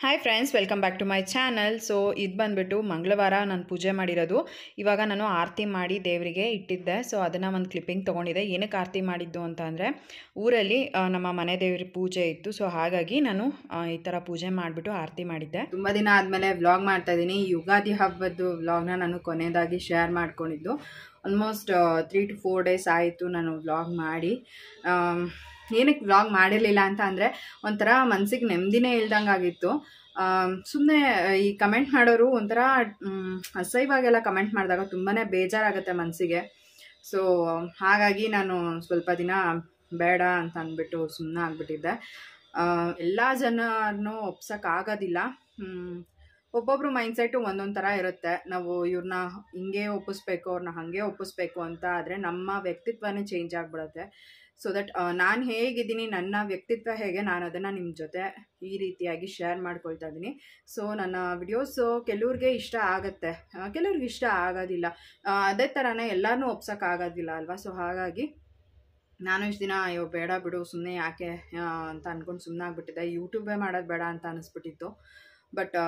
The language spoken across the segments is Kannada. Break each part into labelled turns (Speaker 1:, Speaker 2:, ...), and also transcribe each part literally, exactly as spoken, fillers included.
Speaker 1: Hi friends, welcome back to my channel. So ಇದು ಬಂದುಬಿಟ್ಟು ಮಂಗಳವಾರ ನಾನು ಪೂಜೆ ಮಾಡಿರೋದು. ಇವಾಗ ನಾನು ಆರತಿ ಮಾಡಿ ದೇವರಿಗೆ ಇಟ್ಟಿದ್ದೆ. ಸೊ ಅದನ್ನು ಒಂದು ಕ್ಲಿಪ್ಪಿಂಗ್ ತೊಗೊಂಡಿದ್ದೆ. ಏನಕ್ಕೆ ಆರತಿ ಮಾಡಿದ್ದು ಅಂತ ಅಂದರೆ, ಊರಲ್ಲಿ ನಮ್ಮ ಮನೆ ದೇವ್ರ ಪೂಜೆ ಇತ್ತು. ಸೊ ಹಾಗಾಗಿ ನಾನು ಈ ಥರ ಪೂಜೆ ಮಾಡಿಬಿಟ್ಟು ಆರತಿ ಮಾಡಿದ್ದೆ. ತುಂಬ ದಿನ ಆದಮೇಲೆ ವ್ಲಾಗ್ ಮಾಡ್ತಾಯಿದ್ದೀನಿ. ಯುಗಾದಿ ಹಬ್ಬದ್ದು ವ್ಲಾಗ್ನ ನಾನು ಕೊನೆಯದಾಗಿ ಶೇರ್ ಮಾಡ್ಕೊಂಡಿದ್ದು. Almost three to four days ಆಯಿತು ನಾನು ವ್ಲಾಗ್ ಮಾಡಿ. ಏನಕ್ಕೆ ವ್ಲಾಗ್ ಮಾಡಿರಲಿಲ್ಲ ಅಂತ ಅಂದರೆ, ಒಂಥರ ಮನಸ್ಸಿಗೆ ನೆಮ್ಮದಿನೇ ಇಲ್ದಂಗೆ ಆಗಿತ್ತು. ಸುಮ್ಮನೆ ಈ ಕಮೆಂಟ್ ಮಾಡೋರು ಒಂಥರ ಅಸಹ್ಯವಾಗೆಲ್ಲ ಕಮೆಂಟ್ ಮಾಡಿದಾಗ ತುಂಬಾ ಬೇಜಾರಾಗುತ್ತೆ ಮನಸ್ಸಿಗೆ. ಸೊ ಹಾಗಾಗಿ ನಾನು ಸ್ವಲ್ಪ ದಿನ ಬೇಡ ಅಂತ ಅಂದ್ಬಿಟ್ಟು ಸುಮ್ಮನೆ ಆಗಿಬಿಟ್ಟಿದ್ದೆ. ಎಲ್ಲ ಜನರನ್ನು ಒಪ್ಸೋಕ್ಕಾಗೋದಿಲ್ಲ. ಒಬ್ಬೊಬ್ರು ಮೈಂಡ್ಸೆಟ್ಟು ಒಂದೊಂದು ಥರ ಇರುತ್ತೆ. ನಾವು ಇವ್ರನ್ನ ಹಿಂಗೆ ಒಪ್ಪಿಸ್ಬೇಕು, ಅವ್ರನ್ನ ಹಾಗೆ ಒಪ್ಪಿಸ್ಬೇಕು ಅಂತ ಆದರೆ ನಮ್ಮ ವ್ಯಕ್ತಿತ್ವನೇ ಚೇಂಜ್ ಆಗಿಬಿಡುತ್ತೆ. ಸೊ ದಟ್ ನಾನು ಹೇಗಿದ್ದೀನಿ, ನನ್ನ ವ್ಯಕ್ತಿತ್ವ ಹೇಗೆ, ನಾನು ಅದನ್ನು ನಿಮ್ಮ ಜೊತೆ ಈ ರೀತಿಯಾಗಿ ಶೇರ್ ಮಾಡ್ಕೊಳ್ತಾ ಇದ್ದೀನಿ. ಸೊ ನನ್ನ ವಿಡಿಯೋಸು ಕೆಲವ್ರಿಗೆ ಇಷ್ಟ ಆಗುತ್ತೆ, ಕೆಲವ್ರಿಗೆ ಇಷ್ಟ ಆಗೋದಿಲ್ಲ. ಅದೇ ಥರನೇ ಎಲ್ಲರನ್ನೂ ಒಪ್ಸೋಕ್ಕಾಗೋದಿಲ್ಲ ಅಲ್ವಾ. ಸೊ ಹಾಗಾಗಿ ನಾನು ಇಷ್ಟು ದಿನ ಅಯ್ಯೋ ಬೇಡ ಬಿಡು ಸುಮ್ಮನೆ ಯಾಕೆ ಅಂತ ಅಂದ್ಕೊಂಡು ಸುಮ್ಮನೆ ಆಗಿಬಿಟ್ಟಿದ್ದೆ. ಯೂಟ್ಯೂಬೇ ಮಾಡೋದು ಬೇಡ ಅಂತ ಅನ್ನಿಸ್ಬಿಟ್ಟಿತ್ತು. ಬಟ್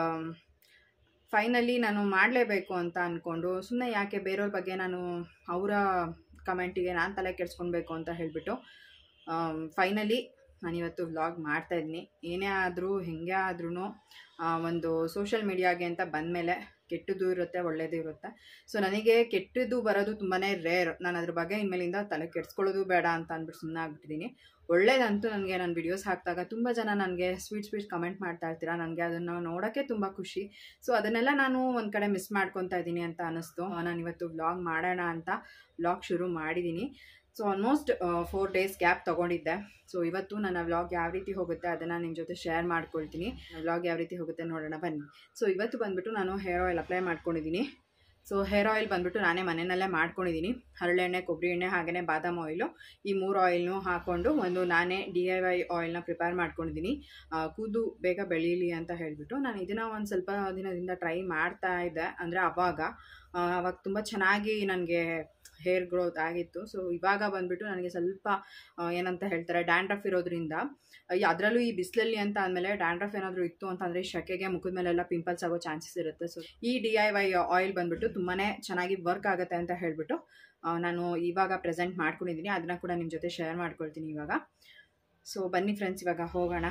Speaker 1: ಫೈನಲಿ ನಾನು ಮಾಡಲೇಬೇಕು ಅಂತ ಅಂದ್ಕೊಂಡು ಸುಮ್ಮನೆ ಯಾಕೆ ಬೇರೆಯವ್ರ ಬಗ್ಗೆ ನಾನು ಅವರ ಕಮೆಂಟಿಗೆ ನಾನು ತಲೆ ಕೆಡಿಸ್ಕೊಳ್ಬೇಕು ಅಂತ ಹೇಳಿಬಿಟ್ಟು ಫೈನಲಿ ನಾನಿವತ್ತು ವ್ಲಾಗ್ ಮಾಡ್ತಾಯಿದ್ದೀನಿ. ಏನೇ ಆದರೂ ಹೆಂಗೆ ಆದ್ರೂ ಒಂದು ಸೋಷಿಯಲ್ ಮೀಡಿಯಾಗೆ ಅಂತ ಬಂದಮೇಲೆ ಕೆಟ್ಟದ್ದು ಇರುತ್ತೆ, ಒಳ್ಳೆಯದು ಇರುತ್ತೆ. ಸೊ ನನಗೆ ಕೆಟ್ಟದ್ದು ಬರೋದು ತುಂಬಾ ರೇರ್. ನಾನು ಅದ್ರ ಬಗ್ಗೆ ಇನ್ಮೇಲಿಂದ ತಲೆ ಕೆಡಿಸ್ಕೊಳ್ಳೋದು ಬೇಡ ಅಂತ ಅಂದ್ಬಿಟ್ಟು ಸುಮ್ಮನೆ ಆಗ್ಬಿಟ್ಟಿದ್ದೀನಿ. ಒಳ್ಳೇದಂತೂ ನನಗೆ ನಾನು ವಿಡಿಯೋಸ್ ಹಾಕಿದಾಗ ತುಂಬ ಜನ ನನಗೆ ಸ್ವೀಟ್ ಸ್ವೀಟ್ ಕಮೆಂಟ್ ಮಾಡ್ತಾ ಇರ್ತೀರ. ನನಗೆ ಅದನ್ನು ನೋಡೋಕ್ಕೆ ತುಂಬ ಖುಷಿ. ಸೊ ಅದನ್ನೆಲ್ಲ ನಾನು ಒಂದು ಕಡೆ ಮಿಸ್ ಮಾಡ್ಕೊತಾ ಇದ್ದೀನಿ ಅಂತ ಅನ್ನಿಸ್ತು. ನಾನು ಇವತ್ತು ವ್ಲಾಗ್ ಮಾಡೋಣ ಅಂತ ವ್ಲಾಗ್ ಶುರು ಮಾಡಿದ್ದೀನಿ. So almost four days gap ತೊಗೊಂಡಿದ್ದೆ. ಸೊ ಇವತ್ತು ನನ್ನ ವ್ಲಾಗ್ ಯಾವ ರೀತಿ ಹೋಗುತ್ತೆ ಅದನ್ನು ನಿಮ್ಮ ಜೊತೆ ಶೇರ್ ಮಾಡ್ಕೊಳ್ತೀನಿ. ವ್ಲಾಗ್ ಯಾವ ರೀತಿ ಹೋಗುತ್ತೆ ನೋಡೋಣ ಬನ್ನಿ. ಸೊ ಇವತ್ತು ಬಂದುಬಿಟ್ಟು ನಾನು ಹೇರ್ ಆಯಿಲ್ ಅಪ್ಲೈ ಮಾಡ್ಕೊಂಡಿದ್ದೀನಿ. ಸೊ ಹೇರ್ ಆಯಿಲ್ ಬಂದುಬಿಟ್ಟು ನಾನೇ ಮನೆಯಲ್ಲೇ ಮಾಡ್ಕೊಂಡಿದ್ದೀನಿ. ಹರಳೆಣ್ಣೆ, ಕೊಬ್ಬರಿ ಎಣ್ಣೆ, ಹಾಗೆಯೇ ಬಾದಾಮ್ ಆಯಿಲು, ಈ ಮೂರು ಆಯಿಲ್ನು ಹಾಕ್ಕೊಂಡು ಒಂದು ನಾನೇ ಡಿ ಐ ವೈ ಆಯಿಲ್ನ ಪ್ರಿಪೇರ್ ಮಾಡ್ಕೊಂಡಿದ್ದೀನಿ. ಕೂದಲು ಬೇಗ ಬೆಳೀಲಿ ಅಂತ ಹೇಳಿಬಿಟ್ಟು ನಾನು ಇದನ್ನು ಒಂದು ಸ್ವಲ್ಪ ದಿನದಿಂದ ಟ್ರೈ ಮಾಡ್ತಾ ಇದ್ದೆ. ಅಂದರೆ ಅವಾಗ ಅವಾಗ ತುಂಬ ಚೆನ್ನಾಗಿ ನನಗೆ ಹೇರ್ ಗ್ರೋತ್ ಆಗಿತ್ತು. ಸೊ ಇವಾಗ ಬಂದುಬಿಟ್ಟು ನನಗೆ ಸ್ವಲ್ಪ ಏನಂತ ಹೇಳ್ತಾರೆ ಡ್ಯಾಂಡ್ರಫ್ ಇರೋದ್ರಿಂದ, ಅದರಲ್ಲೂ ಈ ಬಿಸಿಲಲ್ಲಿ ಅಂತ ಅಂದಮೇಲೆ ಡ್ಯಾಂಡ್ರಫ್ ಏನಾದರೂ ಇತ್ತು ಅಂತಂದರೆ ಶೆಕೆಗೆ ಮುಖದ ಮೇಲೆಲ್ಲ ಪಿಂಪಲ್ಸ್ ಆಗೋ ಚಾನ್ಸಸ್ ಇರುತ್ತೆ. ಸೊ ಈ ಡಿ ಐ ವೈ ಆಯಿಲ್ ಬಂದುಬಿಟ್ಟು ತುಂಬಾ ಚೆನ್ನಾಗಿ ವರ್ಕ್ ಆಗುತ್ತೆ ಅಂತ ಹೇಳಿಬಿಟ್ಟು ನಾನು ಇವಾಗ ಪ್ರೆಸೆಂಟ್ ಮಾಡ್ಕೊಂಡಿದ್ದೀನಿ. ಅದನ್ನು ಕೂಡ ನಿಮ್ಮ ಜೊತೆ ಶೇರ್ ಮಾಡ್ಕೊಳ್ತೀನಿ ಇವಾಗ. ಸೊ ಬನ್ನಿ ಫ್ರೆಂಡ್ಸ್, ಇವಾಗ ಹೋಗೋಣ.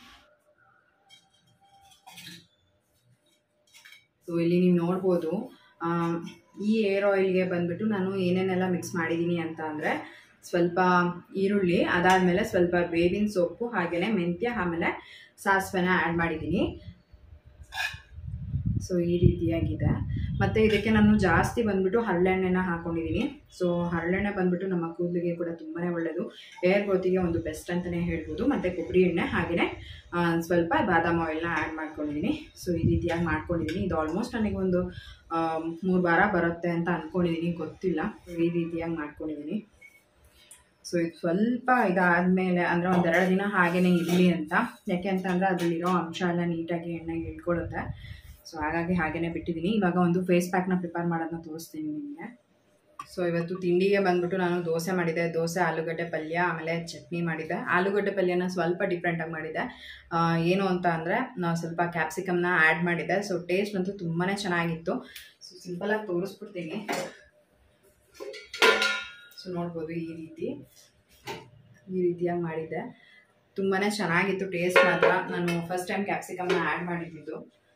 Speaker 1: ಸೊ ಇಲ್ಲಿ ನೀವು ನೋಡ್ಬೋದು ಈ ಏರ್ ಆಯಿಲ್ಗೆ ಬಂದುಬಿಟ್ಟು ನಾನು ಏನೇನೆಲ್ಲ ಮಿಕ್ಸ್ ಮಾಡಿದ್ದೀನಿ ಅಂತ ಅಂದರೆ, ಸ್ವಲ್ಪ ಈರುಳ್ಳಿ, ಅದಾದಮೇಲೆ ಸ್ವಲ್ಪ ಬೇವಿನ ಸೊಪ್ಪು, ಹಾಗೆಯೇ ಮೆಂತ್ಯ, ಆಮೇಲೆ ಸಾಸಿವೆನ ಆ್ಯಡ್ ಮಾಡಿದ್ದೀನಿ. ಸೊ ಈ ರೀತಿಯಾಗಿದೆ. ಮತ್ತು ಇದಕ್ಕೆ ನಾನು ಜಾಸ್ತಿ ಬಂದುಬಿಟ್ಟು ಹರಳೆಣ್ಣೆನ ಹಾಕ್ಕೊಂಡಿದ್ದೀನಿ. ಸೊ ಹರಳೆಣ್ಣೆ ಬಂದುಬಿಟ್ಟು ನಮ್ಮ ಕೂದಲಿಗೆ ಕೂಡ ತುಂಬಾ ಒಳ್ಳೆಯದು, ಹೇರ್ ಗ್ರೋತಿಗೆ ಒಂದು ಬೆಸ್ಟ್ ಅಂತಲೇ ಹೇಳ್ಬೋದು. ಮತ್ತು ಕೊಬ್ಬರಿ ಎಣ್ಣೆ, ಹಾಗೆಯೇ ಸ್ವಲ್ಪ ಬಾದಾಮ್ ಆಯಿಲ್ನ ಆ್ಯಡ್ ಮಾಡ್ಕೊಂಡಿದ್ದೀನಿ. ಸೊ ಈ ರೀತಿಯಾಗಿ ಮಾಡ್ಕೊಂಡಿದ್ದೀನಿ. ಇದು ಆಲ್ಮೋಸ್ಟ್ ನನಗೆ ಒಂದು ಮೂರು ವಾರ ಬರುತ್ತೆ ಅಂತ ಅಂದ್ಕೊಂಡಿದ್ದೀನಿ, ಗೊತ್ತಿಲ್ಲ. ಈ ರೀತಿಯಾಗಿ ಮಾಡ್ಕೊಂಡಿದ್ದೀನಿ. ಸೊ ಇದು ಸ್ವಲ್ಪ ಇದಾದಮೇಲೆ ಅಂದರೆ ಒಂದೆರಡು ದಿನ ಹಾಗೆಯೇ ಇರಲಿ ಅಂತ, ಯಾಕೆ ಅಂತಂದರೆ ಅದರಲ್ಲಿರೋ ಅಂಶ ಎಲ್ಲ ನೀಟಾಗಿ ಎಣ್ಣೆಗೆ ಇಳ್ಕೊಳ್ಳುತ್ತೆ. ಸೊ ಹಾಗಾಗಿ ಹಾಗೆಯೇ ಬಿಟ್ಟಿದ್ದೀನಿ. ಇವಾಗ ಒಂದು ಫೇಸ್ ಪ್ಯಾಕ್ನ ಪ್ರಿಪೇರ್ ಮಾಡೋದನ್ನ ತೋರಿಸ್ತೀನಿ ನಿಮಗೆ. ಸೊ ಇವತ್ತು ತಿಂಡಿಗೆ ಬಂದುಬಿಟ್ಟು ನಾನು ದೋಸೆ ಮಾಡಿದ್ದೆ. ದೋಸೆ, ಆಲೂಗಡ್ಡೆ ಪಲ್ಯ, ಆಮೇಲೆ ಚಟ್ನಿ ಮಾಡಿದ್ದೆ. ಆಲೂಗಡ್ಡೆ ಪಲ್ಯನ ಸ್ವಲ್ಪ ಡಿಫ್ರೆಂಟಾಗಿ ಮಾಡಿದ್ದೆ. ಏನು ಅಂತ ಅಂದರೆ ನಾವು ಸ್ವಲ್ಪ ಕ್ಯಾಪ್ಸಿಕಮ್ನ ಆ್ಯಡ್ ಮಾಡಿದ್ದೆ. ಸೊ ಟೇಸ್ಟ್ ಅಂತೂ ತುಂಬಾ ಚೆನ್ನಾಗಿತ್ತು. ಸೊ ಸಿಂಪಲಾಗಿ ತೋರಿಸ್ಬಿಡ್ತೀನಿ. ಸೊ ನೋಡ್ಬೋದು ಈ ರೀತಿ ಈ ರೀತಿಯಾಗಿ ಮಾಡಿದ್ದೆ. ತುಂಬಾ ಚೆನ್ನಾಗಿತ್ತು ಟೇಸ್ಟ್ ಮಾತ್ರ. ನಾನು ಫಸ್ಟ್ ಟೈಮ್ ಕ್ಯಾಪ್ಸಿಕಮ್ನ ಆ್ಯಡ್ ಮಾಡಿದ್ದು,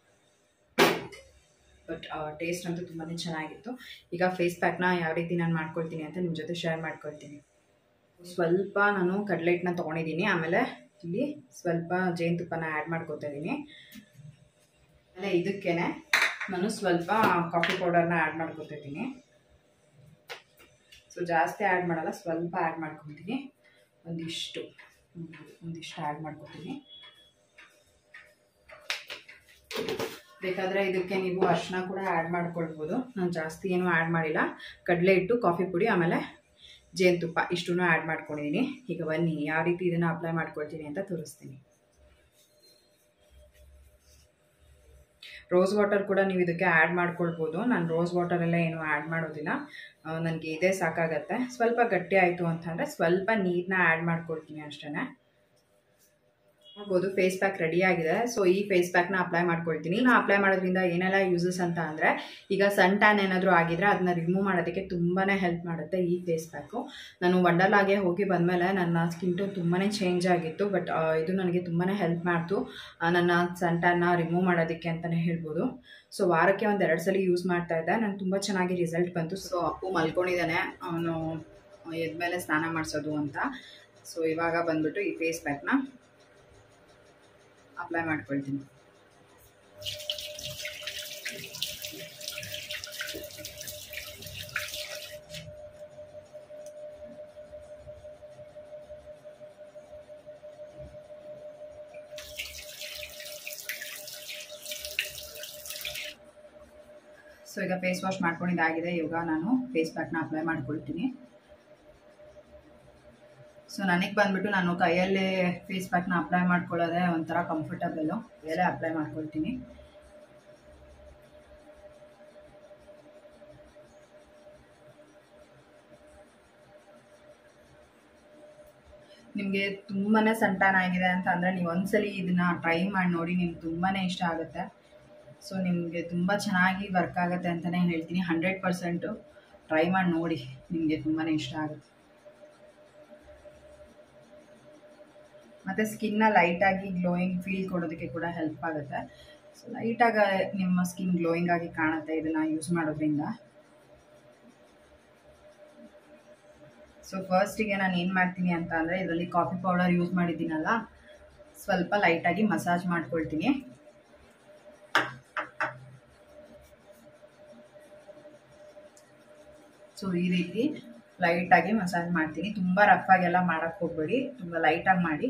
Speaker 1: ಬಟ್ ಟೇಸ್ಟ್ ಅಂತೂ ತುಂಬಾ ಚೆನ್ನಾಗಿತ್ತು. ಈಗ ಫೇಸ್ ಪ್ಯಾಕ್ನ ಯಾವ ರೀತಿ ನಾನು ಮಾಡ್ಕೊಳ್ತೀನಿ ಅಂತ ನಿಮ್ಮ ಜೊತೆ ಶೇರ್ ಮಾಡ್ಕೊಳ್ತೀನಿ. ಸ್ವಲ್ಪ ನಾನು ಕಡಲೆ ಹಿಟ್ಟನ್ನ ತೊಗೊಂಡಿದ್ದೀನಿ. ಆಮೇಲೆ ಇಲ್ಲಿ ಸ್ವಲ್ಪ ಜೇನುತುಪ್ಪನ ಆ್ಯಡ್ ಮಾಡ್ಕೊತಾ ಇದ್ದೀನಿ. ಆಮೇಲೆ ಇದಕ್ಕೇ ನಾನು ಸ್ವಲ್ಪ ಕಾಫಿ ಪೌಡರ್ನ ಆ್ಯಡ್ ಮಾಡ್ಕೊತಾ ಇದ್ದೀನಿ. ಸೊ ಜಾಸ್ತಿ ಆ್ಯಡ್ ಮಾಡಲ್ಲ, ಸ್ವಲ್ಪ ಆ್ಯಡ್ ಮಾಡ್ಕೊತೀನಿ. ಒಂದಿಷ್ಟು ಒಂದಿಷ್ಟು ಆ್ಯಡ್ ಮಾಡ್ಕೊತೀನಿ. ಬೇಕಾದರೆ ಇದಕ್ಕೆ ನೀವು ಅರಿಶಿನ ಕೂಡ ಆ್ಯಡ್ ಮಾಡ್ಕೊಳ್ಬೋದು. ನಾನು ಜಾಸ್ತಿ ಏನೂ ಆ್ಯಡ್ ಮಾಡಿಲ್ಲ. ಕಡಲೆ ಹಿಟ್ಟು, ಕಾಫಿ ಪುಡಿ, ಆಮೇಲೆ ಜೇನುತುಪ್ಪ ಇಷ್ಟೂ ಆ್ಯಡ್ ಮಾಡ್ಕೊಂಡಿದ್ದೀನಿ. ಈಗ ಬನ್ನಿ ಯಾವ ರೀತಿ ಇದನ್ನು ಅಪ್ಲೈ ಮಾಡ್ಕೊಳ್ತೀನಿ ಅಂತ ತೋರಿಸ್ತೀನಿ. ರೋಸ್ ವಾಟರ್ ಕೂಡ ನೀವು ಇದಕ್ಕೆ ಆ್ಯಡ್ ಮಾಡ್ಕೊಳ್ಬೋದು. ನಾನು ರೋಸ್ ವಾಟರೆಲ್ಲ ಏನೂ ಆ್ಯಡ್ ಮಾಡೋದಿಲ್ಲ, ನನಗೆ ಇದೇ ಸಾಕಾಗತ್ತೆ. ಸ್ವಲ್ಪ ಗಟ್ಟಿ ಆಯಿತು ಅಂತಂದರೆ ಸ್ವಲ್ಪ ನೀರನ್ನ ಆ್ಯಡ್ ಮಾಡ್ಕೊಳ್ತೀನಿ ಅಷ್ಟೇ. ನೋಡ್ಬೋದು ಫೇಸ್ ಪ್ಯಾಕ್ ರೆಡಿ ಆಗಿದೆ. ಸೊ ಈ ಫೇಸ್ ಪ್ಯಾಕ್ನ ಅಪ್ಲೈ ಮಾಡ್ಕೊಳ್ತೀನಿ. ನಾ ಅಪ್ಲೈ ಮಾಡೋದ್ರಿಂದ ಏನೆಲ್ಲ ಯೂಸಸ್ ಅಂತ ಅಂದರೆ, ಈಗ ಸನ್ ಟ್ಯಾನ್ ಏನಾದರೂ ಆಗಿದ್ರೆ ಅದನ್ನ ರಿಮೂವ್ ಮಾಡೋದಕ್ಕೆ ತುಂಬಾ ಹೆಲ್ಪ್ ಮಾಡುತ್ತೆ ಈ ಫೇಸ್ ಪ್ಯಾಕು. ನಾನು ವಂಡರ್ಲಾಗೆ ಹೋಗಿ ಬಂದಮೇಲೆ ನನ್ನ ಸ್ಕಿನ್ ಟೋನ್ ತುಂಬಾ ಚೇಂಜ್ ಆಗಿತ್ತು. ಬಟ್ ಇದು ನನಗೆ ತುಂಬಾ ಹೆಲ್ಪ್ ಮಾಡ್ತು ನನ್ನ ಸನ್ ಟ್ಯಾನ್ನ ರಿಮೂವ್ ಮಾಡೋದಕ್ಕೆ ಅಂತಲೇ ಹೇಳ್ಬೋದು. ಸೊ ವಾರಕ್ಕೆ ಒಂದು ಎರಡು ಸಲ ಯೂಸ್ ಮಾಡ್ತಾ ಇದ್ದೆ, ನಂಗೆ ತುಂಬ ಚೆನ್ನಾಗಿ ರಿಸಲ್ಟ್ ಬಂತು. ಸೊ ಅಪ್ಪು ಮಲ್ಕೊಂಡಿದ್ದಾನೆ, ಅವನು ಎದ್ಮೇಲೆ ಸ್ನಾನ ಮಾಡಿಸೋದು ಅಂತ. ಸೊ ಇವಾಗ ಬಂದ್ಬಿಟ್ಟು ಈ ಫೇಸ್ ಪ್ಯಾಕ್ನ ಅಪ್ಲೈ ಮಾಡ್ಕೊಳ್ತೀನಿ. ಸೊ ಈಗ ಫೇಸ್ ವಾಶ್ ಮಾಡ್ಕೊಂಡಿದ್ದಾಗಿದೆ. ಇವಾಗ ನಾನು ಫೇಸ್ ಪ್ಯಾಕ್ನ ಅಪ್ಲೈ ಮಾಡ್ಕೊಳ್ತೀನಿ. ಸೊ ನನಗೆ ಬಂದ್ಬಿಟ್ಟು ನಾನು ಕೈಯಲ್ಲೇ ಫೇಸ್ ಪ್ಯಾಕ್ನ ಅಪ್ಲೈ ಮಾಡ್ಕೊಳ್ಳೋದೆ ಒಂಥರ ಕಂಫರ್ಟಬಲ್ಲು. ಕೈಯಲ್ಲೇ ಅಪ್ಲೈ ಮಾಡ್ಕೊಳ್ತೀನಿ. ನಿಮಗೆ ತುಂಬಾ ಸನ್ ಟ್ಯಾನ್ ಆಗಿದೆ ಅಂತ ಅಂದರೆ ನೀವು ಒಂದ್ಸಲಿ ಇದನ್ನ ಟ್ರೈ ಮಾಡಿ ನೋಡಿ, ನಿಮ್ಗೆ ತುಂಬಾ ಇಷ್ಟ ಆಗುತ್ತೆ. ಸೊ ನಿಮಗೆ ತುಂಬ ಚೆನ್ನಾಗಿ ವರ್ಕ್ ಆಗುತ್ತೆ ಅಂತಲೇ ಹೇಳ್ತೀನಿ. ಹಂಡ್ರೆಡ್ ಪರ್ಸೆಂಟು ಟ್ರೈ ಮಾಡಿ ನೋಡಿ, ನಿಮಗೆ ತುಂಬಾ ಇಷ್ಟ ಆಗುತ್ತೆ. ಮತ್ತು ಸ್ಕಿನ್ನ ಲೈಟಾಗಿ ಗ್ಲೋಯಿಂಗ್ ಫೀಲ್ ಕೊಡೋದಕ್ಕೆ ಕೂಡ ಹೆಲ್ಪ್ ಆಗುತ್ತೆ. ಸೊ ಲೈಟಾಗಿ ನಿಮ್ಮ ಸ್ಕಿನ್ ಗ್ಲೋಯಿಂಗ್ ಆಗಿ ಕಾಣುತ್ತೆ ಇದನ್ನು ಯೂಸ್ ಮಾಡೋದ್ರಿಂದ. ಸೊ ಫಸ್ಟಿಗೆ ನಾನು ಏನು ಮಾಡ್ತೀನಿ ಅಂತ ಅಂದರೆ, ಇದರಲ್ಲಿ ಕಾಫಿ ಪೌಡರ್ ಯೂಸ್ ಮಾಡಿದ್ದೀನಲ್ಲ, ಸ್ವಲ್ಪ ಲೈಟಾಗಿ ಮಸಾಜ್ ಮಾಡ್ಕೊಳ್ತೀನಿ. ಸೊ ಈ ರೀತಿ ಲೈಟಾಗಿ ಮಸಾಜ್ ಮಾಡ್ತೀನಿ. ತುಂಬ ರಫ್ ಆಗೆಲ್ಲ ಮಾಡೋಕ್ಕೆ ಹೋಗಬೇಡಿ, ತುಂಬ ಲೈಟಾಗಿ ಮಾಡಿ.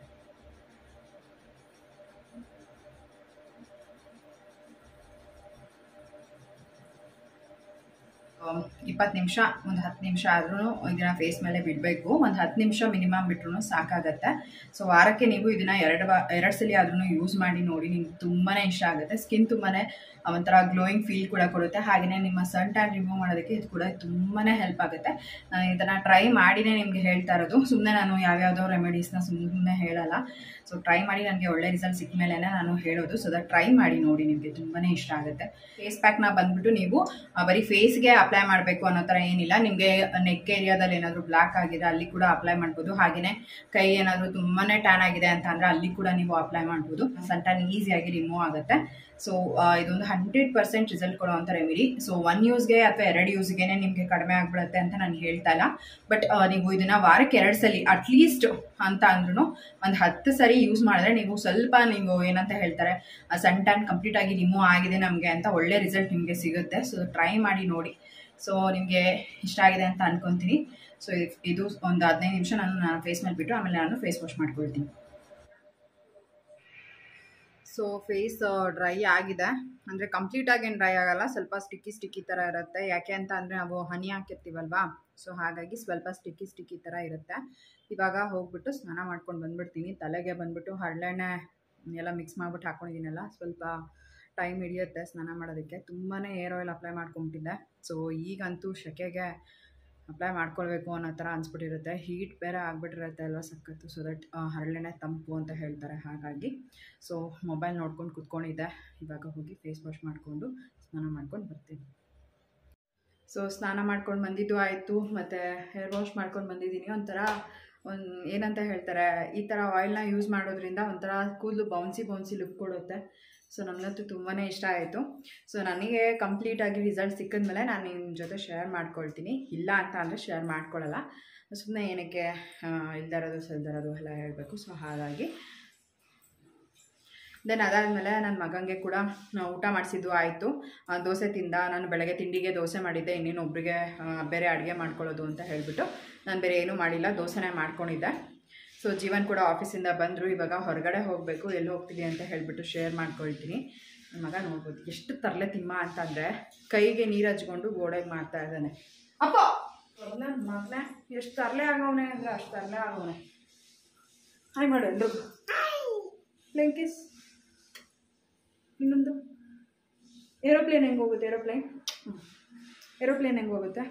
Speaker 1: ಇಪ್ಪತ್ತು ನಿಮಿಷ ಒಂದು ಹತ್ತು ನಿಮಿಷ ಆದ್ರೂ ಇದನ್ನ ಫೇಸ್ ಮೇಲೆ ಬಿಡಬೇಕು. ಒಂದು ಹತ್ತು ನಿಮಿಷ ಮಿನಿಮಮ್ ಬಿಟ್ರೂ ಸಾಕಾಗತ್ತೆ. ಸೊ ವಾರಕ್ಕೆ ನೀವು ಇದನ್ನ ಎರಡು ವಾ ಎರಡು ಸಲ ಆದ್ರೂ ಯೂಸ್ ಮಾಡಿ ನೋಡಿ, ನಿಮ್ಗೆ ತುಂಬಾ ಇಷ್ಟ ಆಗುತ್ತೆ. ಸ್ಕಿನ್ ತುಂಬಾ ಒಂಥರ ಗ್ಲೋಯಿಂಗ್ ಫೀಲ್ ಕೂಡ ಕೊಡುತ್ತೆ. ಹಾಗೆಯೇ ನಿಮ್ಮ ಸನ್ ಟ್ಯಾನ್ ರಿಮೂವ್ ಮಾಡೋದಕ್ಕೆ ಇದು ಕೂಡ ತುಂಬಾ ಹೆಲ್ಪ್ ಆಗುತ್ತೆ. ನಾನು ಇದನ್ನು ಟ್ರೈ ಮಾಡಿನೇ ನಿಮಗೆ ಹೇಳ್ತಾ ಇರೋದು, ಸುಮ್ಮನೆ ನಾನು ಯಾವ್ಯಾವುದೋ ರೆಮಿಡೀಸ್ನ ಸುಮ್ಮನೆ ಹೇಳಲ್ಲ. ಸೊ ಟ್ರೈ ಮಾಡಿ ನನಗೆ ಒಳ್ಳೆ ರಿಸಲ್ಟ್ ಸಿಕ್ಕ ಮೇಲೆ ನಾನು ಹೇಳೋದು. ಸೊ ದಟ್ ಟ್ರೈ ಮಾಡಿ ನೋಡಿ, ನಿಮಗೆ ತುಂಬಾ ಇಷ್ಟ ಆಗುತ್ತೆ. ಫೇಸ್ ಪ್ಯಾಕ್ನ ಬಂದ್ಬಿಟ್ಟು ನೀವು ಬರೀ ಫೇಸ್ಗೆ ಅಪ್ಲೈ ಮಾಡಬೇಕು ಅನ್ನೋ ಥರ ಏನಿಲ್ಲ. ನಿಮಗೆ ನೆಕ್ ಏರಿಯಾದಲ್ಲಿ ಏನಾದರೂ ಬ್ಲ್ಯಾಕ್ ಆಗಿದೆ ಅಲ್ಲಿ ಕೂಡ ಅಪ್ಲೈ ಮಾಡ್ಬೋದು. ಹಾಗೆಯೇ ಕೈ ಏನಾದರೂ ತುಂಬಾ ಟ್ಯಾನ್ ಆಗಿದೆ ಅಂತ ಅಂದರೆ ಅಲ್ಲಿ ಕೂಡ ನೀವು ಅಪ್ಲೈ ಮಾಡ್ಬೋದು. ಸನ್ ಟ್ಯಾನ್ ಈಸಿಯಾಗಿ ರಿಮೂವ್ ಆಗುತ್ತೆ. ಸೊ ಇದೊಂದು ಹಂಡ್ರೆಡ್ ಪರ್ಸೆಂಟ್ ರಿಸಲ್ಟ್ ಕೊಡುವಂಥ ರೆಮಿಡಿ. ಸೊ ಒನ್ ಯೂಸ್ಗೆ ಅಥವಾ ಎರಡು ಯೂಸ್ಗೆ ನಿಮಗೆ ಕಡಿಮೆ ಆಗಿಬಿಡುತ್ತೆ ಅಂತ ನಾನು ಹೇಳ್ತಾ ಇಲ್ಲ. ಬಟ್ ನೀವು ಇದನ್ನು ವಾರಕ್ಕೆ ಎರಡು ಸಲ ಅಟ್ಲೀಸ್ಟ್ ಅಂತ ಅಂದ್ರೂ ಒಂದು ಹತ್ತು ಸರಿ ಯೂಸ್ ಮಾಡಿದ್ರೆ ನೀವು ಸ್ವಲ್ಪ ನೀವು ಏನಂತ ಹೇಳ್ತಾರೆ ಸನ್ ಟ್ಯಾನ್ ಕಂಪ್ಲೀಟ್ ಆಗಿ ರಿಮೂವ್ ಆಗಿದೆ ನಮಗೆ ಅಂತ ಒಳ್ಳೆ ರಿಸಲ್ಟ್ ನಿಮಗೆ ಸಿಗುತ್ತೆ. ಸೊ ಟ್ರೈ ಮಾಡಿ ನೋಡಿ. ಸೊ ನಿಮಗೆ ಇಷ್ಟ ಆಗಿದೆ ಅಂತ ಅನ್ಕೊತೀನಿ. ಸೊ ಇದು ಒಂದು ಹದಿನೈದು ನಿಮಿಷ ನಾನು ನಾನು ಫೇಸ್ ಮೇಲೆ ಬಿಟ್ಟು ಆಮೇಲೆ ನಾನು ಫೇಸ್ ವಾಶ್ ಮಾಡ್ಕೊಳ್ತೀನಿ. ಸೊ ಫೇಸ್ ಡ್ರೈ ಆಗಿದೆ, ಅಂದರೆ ಕಂಪ್ಲೀಟಾಗಿ ಏನು ಡ್ರೈ ಆಗೋಲ್ಲ, ಸ್ವಲ್ಪ ಸ್ಟಿಕ್ಕಿ ಸ್ಟಿಕ್ಕಿ ಥರ ಇರುತ್ತೆ. ಯಾಕೆ ಅಂತ ಅಂದರೆ ನಾವು ಹನಿ ಹಾಕಿರ್ತೀವಲ್ವಾ, ಸೊ ಹಾಗಾಗಿ ಸ್ವಲ್ಪ ಸ್ಟಿಕ್ಕಿ ಸ್ಟಿಕ್ಕಿ ಥರ ಇರುತ್ತೆ. ಇವಾಗ ಹೋಗ್ಬಿಟ್ಟು ಸ್ನಾನ ಮಾಡ್ಕೊಂಡು ಬಂದುಬಿಡ್ತೀನಿ. ತಲೆಗೆ ಬಂದುಬಿಟ್ಟು ಹರಳೆಣ್ಣೆ ಎಲ್ಲ ಮಿಕ್ಸ್ ಮಾಡಿಬಿಟ್ಟು ಹಾಕ್ಕೊಂಡಿದ್ದೀನಲ್ಲ, ಸ್ವಲ್ಪ ಟೈಮ್ ಹಿಡಿಯುತ್ತೆ ಸ್ನಾನ ಮಾಡೋದಕ್ಕೆ. ತುಂಬಾ ಏರ್ ಆಯಿಲ್ ಅಪ್ಲೈ ಮಾಡ್ಕೊಂಬಿಟ್ಟಿದ್ದೆ. ಸೊ ಈಗಂತೂ ಸೆಕೆಗೆ ಅಪ್ಲೈ ಮಾಡ್ಕೊಳ್ಬೇಕು ಅನ್ನೋ ಥರ ಅನಿಸ್ಬಿಟ್ಟಿರುತ್ತೆ. ಹೀಟ್ ಬೇರೆ ಆಗಿಬಿಟ್ಟಿರುತ್ತೆ ಅಲ್ವಾ ಸಖತ್ತು. ಸೊ ದಟ್ ಹರಳೆಣ್ಣೆ ತಂಪು ಅಂತ ಹೇಳ್ತಾರೆ. ಹಾಗಾಗಿ ಸೊ ಮೊಬೈಲ್ ನೋಡ್ಕೊಂಡು ಕೂತ್ಕೊಂಡಿದ್ದೆ. ಇವಾಗ ಹೋಗಿ ಫೇಸ್ ವಾಶ್ ಮಾಡಿಕೊಂಡು ಸ್ನಾನ ಮಾಡ್ಕೊಂಡು ಬರ್ತೀನಿ. ಸೊ ಸ್ನಾನ ಮಾಡ್ಕೊಂಡು ಬಂದಿದ್ದು ಆಯಿತು, ಮತ್ತು ಹೇರ್ ವಾಶ್ ಮಾಡ್ಕೊಂಡು ಬಂದಿದ್ದೀನಿ. ಒಂಥರ ಒಂದು ಏನಂತ ಹೇಳ್ತಾರೆ, ಈ ಥರ ಆಯಿಲ್ನ ಯೂಸ್ ಮಾಡೋದ್ರಿಂದ ಒಂಥರ ಕೂದಲು ಬೌನ್ಸಿ ಬೌನ್ಸಿ ಲುಕ್ ಕೊಡುತ್ತೆ. ಸೊ ನನಗಂತೂ ತುಂಬಾ ಇಷ್ಟ ಆಯಿತು. ಸೊ ನನಗೆ ಕಂಪ್ಲೀಟಾಗಿ ರಿಸಲ್ಟ್ ಸಿಕ್ಕಿದ್ಮೇಲೆ ನಾನು ನಿಮ್ಮ ಜೊತೆ ಶೇರ್ ಮಾಡ್ಕೊಳ್ತೀನಿ. ಇಲ್ಲ ಅಂತ ಅಂದರೆ ಶೇರ್ ಮಾಡ್ಕೊಳ್ಳಲ್ಲ, ಸುಮ್ಮನೆ ಏನಕ್ಕೆ ಇಲ್ದಿರೋದು ಸಲ್ದಿರೋದು ಎಲ್ಲ ಹೇಳಬೇಕು. ಸೊ ಹಾಗಾಗಿ ದೆನ್ ಅದಾದಮೇಲೆ ನನ್ನ ಮಗನಿಗೆ ಕೂಡ ಊಟ ಮಾಡಿಸಿದ್ದು ಆಯಿತು. ದೋಸೆ ತಿಂದ. ನಾನು ಬೆಳಗ್ಗೆ ತಿಂಡಿಗೆ ದೋಸೆ ಮಾಡಿದ್ದೆ, ಇನ್ನೇನು ಒಬ್ಬರಿಗೆ ಬೇರೆ ಅಡುಗೆ ಮಾಡ್ಕೊಳ್ಳೋದು ಅಂತ ಹೇಳಿಬಿಟ್ಟು ನಾನು ಬೇರೆ ಏನೂ ಮಾಡಿಲ್ಲ, ದೋಸೆನೇ ಮಾಡ್ಕೊಂಡಿದ್ದೆ. ಸೊ ಜೀವನ್ ಕೂಡ ಆಫೀಸಿಂದ ಬಂದರು. ಇವಾಗ ಹೊರಗಡೆ ಹೋಗಬೇಕು, ಎಲ್ಲಿ ಹೋಗ್ತಿದ್ದೆ ಅಂತ ಹೇಳಿಬಿಟ್ಟು ಶೇರ್ ಮಾಡ್ಕೊಳ್ತೀನಿ. ನನ್ನ ಮಗ ನೋಡ್ಬೋದು ಎಷ್ಟು ತರಲೆ ತಿಮ್ಮ ಅಂತಂದರೆ ಕೈಗೆ ನೀರು ಹಚ್ಕೊಂಡು ಗೋಡೆಗೆ ಮಾಡ್ತಾ ಇದ್ದಾನೆ. ಅಪ್ಪ ನನ್ನ ಮಗನೇ ಎಷ್ಟು ತರಲೆ ಆಗೋವನೆ ಅಂದರೆ ಅಷ್ಟು ತರಲೆ ಆಗೋವನೆ. ಹಾಯ್ ಮಾಡು ಎಲ್ರಿಗೂ. ಲೆಂಕಿಸ್ ಇನ್ನೊಂದು ಏರೋಪ್ಲೇನ್ ಹೆಂಗೆ ಹೋಗುತ್ತೆ? ಏರೋಪ್ಲೇನ್ ಏರೋಪ್ಲೇನ್ ಹೆಂಗೆ ಹೋಗುತ್ತೆ?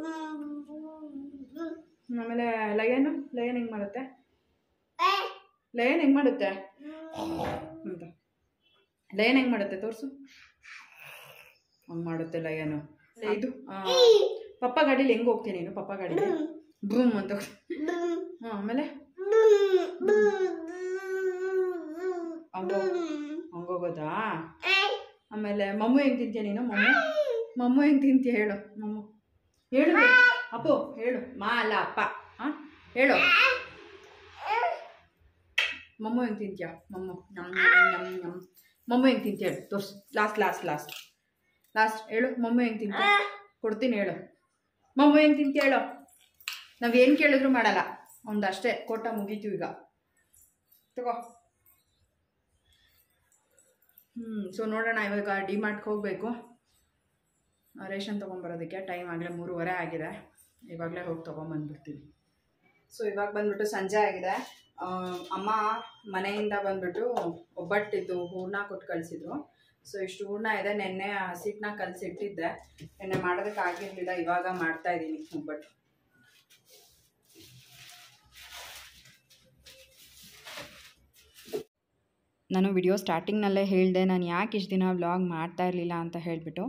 Speaker 1: ಆಮೇಲೆ ಲಯನು ಲಯನ್ ಹೆಂಗೆ ಮಾಡುತ್ತೆ? ಲಯನ್ ಹೆಂಗೆ ಮಾಡುತ್ತೆ ಅಂತ ಲಯನ್ ಹೆಂಗೆ ಮಾಡುತ್ತೆ ತೋರಿಸು. ಹಂಗೆ ಮಾಡುತ್ತೆ ಲಯನು. ಇದು ಪಪ್ಪ ಗಾಡೀಲಿ ಹೆಂಗೆ ಹೋಗ್ತೀನಿ ನೀನು? ಪಪ್ಪ ಗಾಡೀಲಿ ಬೂಮ್ ಅಂತ ಹಾಂ ಆಮೇಲೆ ಹಂಗೋ ಹಂಗೋಗೋದಾ? ಆಮೇಲೆ ಮಮ್ಮು ಹೆಂಗೆ ತಿಂತೀಯ ನೀನು? ಮಮ್ಮು ಮಮ್ಮು ಹೆಂಗೆ ತಿಂತೀಯ ಹೇಳು. ಮಮ್ಮು ಹೇಳು ಅಪ್ಪು ಹೇಳು. ಮಾ ಅಲ್ಲ ಅಪ್ಪ. ಹಾಂ ಹೇಳು. ಮಮ್ಮು ಹೆಂಗೆ ತಿಂತೀಯ? ಮಮ್ಮು ನಮ್ ನಮ್ ನಮ್ ಮಮ್ಮು ಹೆಂಗೆ ತಿಂತೀಯ ಹೇಳು ತೋರ್ಸು. ಲಾಸ್ಟ್ ಲಾಸ್ಟ್ ಲಾಸ್ಟ್ ಲಾಸ್ಟ್ ಹೇಳು. ಮಮ್ಮು ಹೆಂಗೆ ತಿಂತೀಯ? ಕೊಡ್ತೀನಿ ಹೇಳು. ಮಮ್ಮು ಹೆಂಗೆ ತಿಂತೀಯ ಹೇಳು. ನಾವೇನು ಕೇಳಿದ್ರು ಮಾಡಲ್ಲ. ಒಂದಷ್ಟೇ ಕೊಟ್ಟ ಮುಗೀತು ಈಗ. ತಗೋ. ಹ್ಞೂ ಸೊ ನೋಡೋಣ, ಇವಾಗ ಡಿ ಮಾರ್ಟ್ಗೆ ಹೋಗಬೇಕು ರೇಷನ್ ತೊಗೊಂಬರೋದಕ್ಕೆ. ಟೈಮ್ ಆಗಲೇ ಮೂರುವರೆ ಆಗಿದೆ. ಇವಾಗಲೇ ಹೋಗಿ ತೊಗೊಂಬಂದ್ಬಿಡ್ತೀವಿ. ಸೊ ಇವಾಗ ಬಂದ್ಬಿಟ್ಟು ಸಂಜೆ ಆಗಿದೆ. ಅಮ್ಮ ಮನೆಯಿಂದ ಬಂದ್ಬಿಟ್ಟು ಒಬ್ಬಟ್ಟಿದ್ದು ಹೂರ್ಣ ಕೊಟ್ಟು ಕಳಿಸಿದ್ರು. ಸೊ ಇಷ್ಟು ಹೂರ್ಣ ಇದೆ. ನೆನ್ನೆ ಹಸಿಟ್ಟನ್ನ ಕಲಸಿಟ್ಟಿದ್ದೆ, ನೆನ್ನೆ ಮಾಡೋದಕ್ಕೆ ಆಗಿರಲಿಲ್ಲ. ಇವಾಗ ಮಾಡ್ತಾ ಇದ್ದೀನಿ ಒಬ್ಬಟ್ಟು. ನಾನು ವಿಡಿಯೋ ಸ್ಟಾರ್ಟಿಂಗ್ನಲ್ಲೇ ಹೇಳಿದೆ ನಾನು ಯಾಕೆ ಇಷ್ಟು ದಿನ ವ್ಲಾಗ್ ಮಾಡ್ತಾ ಇರಲಿಲ್ಲ ಅಂತ ಹೇಳಿಬಿಟ್ಟು.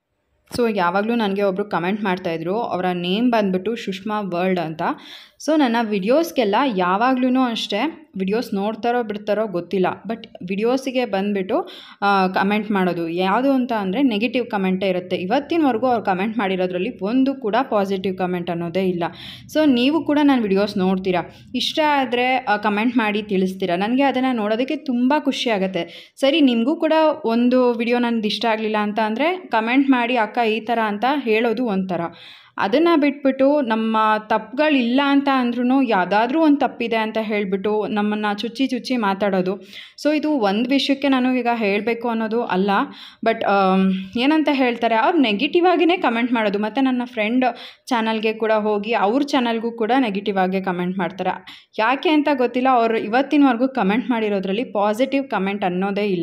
Speaker 1: ಸೊ ಯಾವಾಗಲೂ ನನಗೆ ಒಬ್ಬರು ಕಮೆಂಟ್ ಮಾಡ್ತಾಯಿದ್ರು, ಅವರ ನೇಮ್ ಬಂದುಬಿಟ್ಟು ಸುಷ್ಮಾ ವರ್ಲ್ಡ್ ಅಂತ. ಸೊ ನನ್ನ ವಿಡಿಯೋಸ್ಗೆಲ್ಲ ಯಾವಾಗಲೂ ಅಷ್ಟೇ, ವಿಡಿಯೋಸ್ ನೋಡ್ತಾರೋ ಬಿಡ್ತಾರೋ ಗೊತ್ತಿಲ್ಲ, ಬಟ್ ವಿಡಿಯೋಸಿಗೆ ಬಂದುಬಿಟ್ಟು ಕಮೆಂಟ್ ಮಾಡೋದು ಯಾವುದು ಅಂತ ಅಂದರೆ ನೆಗೆಟಿವ್ ಕಮೆಂಟೇ ಇರುತ್ತೆ. ಇವತ್ತಿನವರೆಗೂ ಅವ್ರು ಕಮೆಂಟ್ ಮಾಡಿರೋದ್ರಲ್ಲಿ ಒಂದು ಕೂಡ ಪಾಸಿಟಿವ್ ಕಮೆಂಟ್ ಅನ್ನೋದೇ ಇಲ್ಲ. ಸೊ ನೀವು ಕೂಡ ನನ್ನ ವಿಡಿಯೋಸ್ ನೋಡ್ತೀರಾ, ಇಷ್ಟ ಆದರೆ ಕಮೆಂಟ್ ಮಾಡಿ ತಿಳಿಸ್ತೀರಾ. ನನಗೆ ಅದನ್ನು ನೋಡೋದಕ್ಕೆ ತುಂಬ ಖುಷಿ ಆಗುತ್ತೆ. ಸರಿ, ನಿಮಗೂ ಕೂಡ ಒಂದು ವಿಡಿಯೋ ನನಗೆ ಇಷ್ಟ ಆಗಲಿಲ್ಲ ಅಂತ ಅಂದರೆ ಕಮೆಂಟ್ ಮಾಡಿ ಅಕ್ಕ ಈ ಥರ ಅಂತ ಹೇಳೋದು ಒಂಥರ. ಅದನ್ನು ಬಿಟ್ಬಿಟ್ಟು ನಮ್ಮ ತಪ್ಪುಗಳಿಲ್ಲ ಅಂತ ಅಂದ್ರೂ ಯಾವುದಾದ್ರೂ ಒಂದು ತಪ್ಪಿದೆ ಅಂತ ಹೇಳಿಬಿಟ್ಟು ನಮ್ಮನ್ನು ಚುಚ್ಚಿ ಚುಚ್ಚಿ ಮಾತಾಡೋದು. ಸೊ ಇದು ಒಂದು ವಿಷಯಕ್ಕೆ ನಾನು ಈಗ ಹೇಳಬೇಕು ಅನ್ನೋದು ಅಲ್ಲ, ಬಟ್ ಏನಂತ ಹೇಳ್ತಾರೆ, ಅವ್ರು ನೆಗೆಟಿವ್ ಆಗಿಯೇ ಕಮೆಂಟ್ ಮಾಡೋದು. ಮತ್ತು ನನ್ನ ಫ್ರೆಂಡ್ ಚಾನಲ್ಗೆ ಕೂಡ ಹೋಗಿ ಅವ್ರ ಚಾನಲ್ಗೂ ಕೂಡ ನೆಗೆಟಿವ್ ಆಗೇ ಕಮೆಂಟ್ ಮಾಡ್ತಾರೆ. ಯಾಕೆ ಅಂತ ಗೊತ್ತಿಲ್ಲ, ಅವರು ಇವತ್ತಿನವರೆಗೂ ಕಮೆಂಟ್ ಮಾಡಿರೋದ್ರಲ್ಲಿ ಪಾಸಿಟಿವ್ ಕಮೆಂಟ್ ಅನ್ನೋದೇ ಇಲ್ಲ.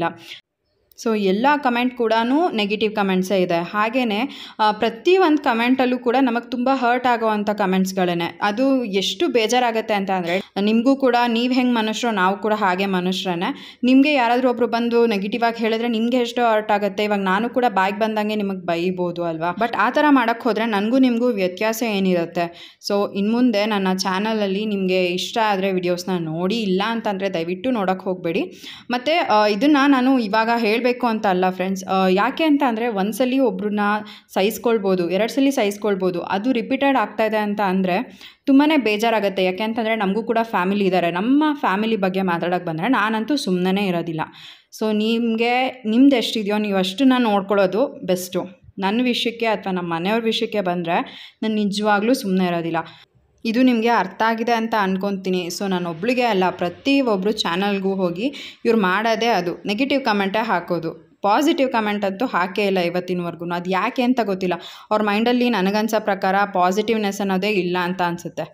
Speaker 1: ಸೊ ಎಲ್ಲ ಕಮೆಂಟ್ ಕೂಡ ನೆಗೆಟಿವ್ ಕಮೆಂಟ್ಸೇ ಇದೆ. ಹಾಗೆಯೇ ಪ್ರತಿಯೊಂದು ಕಮೆಂಟಲ್ಲೂ ಕೂಡ ನಮಗೆ ತುಂಬ ಹರ್ಟ್ ಆಗೋವಂಥ ಕಮೆಂಟ್ಸ್ಗಳೇ. ಅದು ಎಷ್ಟು ಬೇಜಾರಾಗುತ್ತೆ ಅಂತ ಅಂದರೆ, ನಿಮಗೂ ಕೂಡ ನೀವು ಹೆಂಗೆ ಮನುಷ್ಯರು ನಾವು ಕೂಡ ಹಾಗೆ ಮನುಷ್ಯರೇ. ನಿಮಗೆ ಯಾರಾದರೂ ಒಬ್ಬರು ಬಂದು ನೆಗೆಟಿವ್ ಆಗಿ ಹೇಳಿದ್ರೆ ನಿಮಗೆ ಎಷ್ಟು ಹರ್ಟ್ ಆಗುತ್ತೆ. ಇವಾಗ ನಾನು ಕೂಡ ಬಾಯಿಗೆ ಬಂದಂಗೆ ನಿಮಗೆ ಬೈಬೋದು ಅಲ್ವಾ, ಬಟ್ ಆ ಥರ ಮಾಡೋಕ್ಕೆ ಹೋದರೆ ನನಗೂ ನಿಮಗೂ ವ್ಯತ್ಯಾಸ ಏನಿರುತ್ತೆ. ಸೊ ಇನ್ನು ಮುಂದೆ ನನ್ನ ಚಾನಲಲ್ಲಿ ನಿಮಗೆ ಇಷ್ಟ ಆದರೆ ವಿಡಿಯೋಸ್ನ ನೋಡಿ, ಇಲ್ಲ ಅಂತಂದರೆ ದಯವಿಟ್ಟು ನೋಡೋಕ್ಕೆ ಹೋಗಬೇಡಿ. ಮತ್ತು ಇದನ್ನು ನಾನು ಇವಾಗ ಹೇಳಿ ಬೇಕು ಅಂತ ಅಲ್ಲ ಫ್ರೆಂಡ್ಸ್, ಯಾಕೆ ಅಂತ ಅಂದರೆ ಒಂದ್ಸಲಿ ಒಬ್ರನ್ನ ಸಹಿಸ್ಕೊಳ್ಬೋದು, ಎರಡು ಸಲ ಸಹಿಸ್ಕೊಳ್ಬೋದು, ಅದು ರಿಪೀಟೆಡ್ ಆಗ್ತಾಯಿದೆ ಅಂತ ಅಂದರೆ ತುಂಬಾ ಬೇಜಾರಾಗುತ್ತೆ. ಯಾಕೆ ಅಂತಂದರೆ ನಮಗೂ ಕೂಡ ಫ್ಯಾಮಿಲಿ ಇದ್ದಾರೆ. ನಮ್ಮ ಫ್ಯಾಮಿಲಿ ಬಗ್ಗೆ ಮಾತಾಡೋಕ್ಕೆ ಬಂದರೆ ನಾನಂತೂ ಸುಮ್ಮನೆ ಇರೋದಿಲ್ಲ. ಸೊ ನಿಮಗೆ ನಿಮ್ದು ಎಷ್ಟಿದೆಯೋ ನೀವು ಅಷ್ಟನ್ನ ನೋಡ್ಕೊಳ್ಳೋದು ಬೆಸ್ಟು. ನನ್ನ ವಿಷಯಕ್ಕೆ ಅಥವಾ ನಮ್ಮ ಮನೆಯವ್ರ ವಿಷಯಕ್ಕೆ ಬಂದರೆ ನಾನು ನಿಜವಾಗ್ಲೂ ಸುಮ್ಮನೆ ಇರೋದಿಲ್ಲ. ಇದು ನಿಮಗೆ ಅರ್ಥ ಆಗಿದೆ ಅಂತ ಅಂದ್ಕೊತೀನಿ. ಸೊ ನಾನು ಒಬ್ಳಿಗೆ ಅಲ್ಲ, ಪ್ರತಿಯೊಬ್ಬರು ಚಾನಲ್ಗೂ ಹೋಗಿ ಇವ್ರು ಮಾಡೋದೇ ಅದು ನೆಗೆಟಿವ್ ಕಮೆಂಟೇ ಹಾಕೋದು. ಪಾಸಿಟಿವ್ ಕಮೆಂಟ್ ಅಂತೂ ಹಾಕೇ ಇಲ್ಲ ಇವತ್ತಿನವರೆಗೂ. ಅದು ಯಾಕೆ ಅಂತ ಗೊತ್ತಿಲ್ಲ. ಅವ್ರ ಮೈಂಡಲ್ಲಿ ನನಗನ್ಸೋ ಪ್ರಕಾರ ಪಾಸಿಟಿವ್ನೆಸ್ ಅನ್ನೋದೇ ಇಲ್ಲ ಅಂತ ಅನಿಸುತ್ತೆ.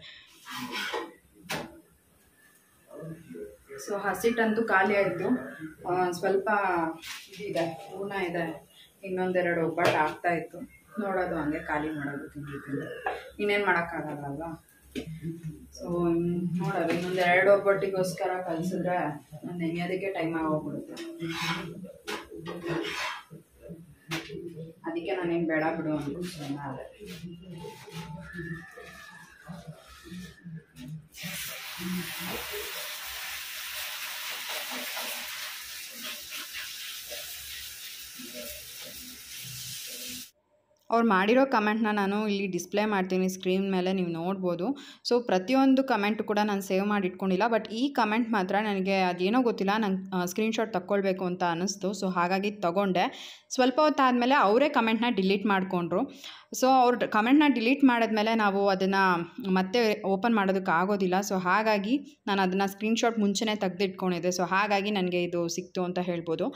Speaker 1: ಸೊ ಹಸಿಟ್ಟಂತೂ ಖಾಲಿ ಆಯಿತು. ಸ್ವಲ್ಪ ಇದಿದೆ, ಹೂರ್ಣ ಇದೆ, ಇನ್ನೊಂದೆರಡು ಒಬ್ಬಟ್ಟು ಆಗ್ತಾಯಿತ್ತು. ನೋಡೋದು ಹಂಗೆ ಖಾಲಿ ಮಾಡೋದು ತಿಂಡಿ ತಿಂದು ಇನ್ನೇನು ಮಾಡೋಕ್ಕಾಗಲ್ಲ ಅಲ್ವಾ. ಸೊ ನೋಡೋದು ಇನ್ನೊಂದು ಎರಡು ಒಬ್ಬಟ್ಟಿಗೋಸ್ಕರ ಕಲಿಸಿದ್ರೆ ನಾನು ನೆನೆಯೋದಕ್ಕೆ ಟೈಮ್ ಆಗೋಗ್ಬಿಡುತ್ತೆ. ಅದಕ್ಕೆ ನಾನೇನು ಬೇಡ ಬಿಡು ಅಂದ್ಬಿಟ್ಟು ಅದೇ. ಅವ್ರು ಮಾಡಿರೋ ಕಮೆಂಟ್ನ ನಾನು ಇಲ್ಲಿ ಡಿಸ್ಪ್ಲೇ ಮಾಡ್ತೀನಿ ಸ್ಕ್ರೀನ್ ಮೇಲೆ, ನೀವು ನೋಡ್ಬೋದು. ಸೊ ಪ್ರತಿಯೊಂದು ಕಮೆಂಟು ಕೂಡ ನಾನು ಸೇವ್ ಮಾಡಿ ಇಟ್ಕೊಂಡಿಲ್ಲ, ಬಟ್ ಈ ಕಮೆಂಟ್ ಮಾತ್ರ ನನಗೆ ಅದೇನೋ ಗೊತ್ತಿಲ್ಲ, ನಂಗೆ ಸ್ಕ್ರೀನ್ಶಾಟ್ ತಗೊಳ್ಬೇಕು ಅಂತ ಅನ್ನಿಸ್ತು. ಸೊ ಹಾಗಾಗಿ ತಗೊಂಡೆ. ಸ್ವಲ್ಪ ಹೊತ್ತಾದಮೇಲೆ ಅವರೇ ಕಮೆಂಟ್ನ ಡಿಲೀಟ್ ಮಾಡಿಕೊಂಡ್ರು. ಸೊ ಅವ್ರ ಕಮೆಂಟ್ನ ಡಿಲೀಟ್ ಮಾಡಿದ್ಮೇಲೆ ನಾವು ಅದನ್ನು ಮತ್ತೆ ಓಪನ್ ಮಾಡೋದಕ್ಕೆ ಆಗೋದಿಲ್ಲ. ಸೊ ಹಾಗಾಗಿ ನಾನು ಅದನ್ನು ಸ್ಕ್ರೀನ್ಶಾಟ್ ಮುಂಚೆನೇ ತೆಗೆದಿಟ್ಕೊಂಡಿದ್ದೆ. ಸೊ ಹಾಗಾಗಿ ನನಗೆ ಇದು ಸಿಕ್ತು ಅಂತ ಹೇಳ್ಬೋದು.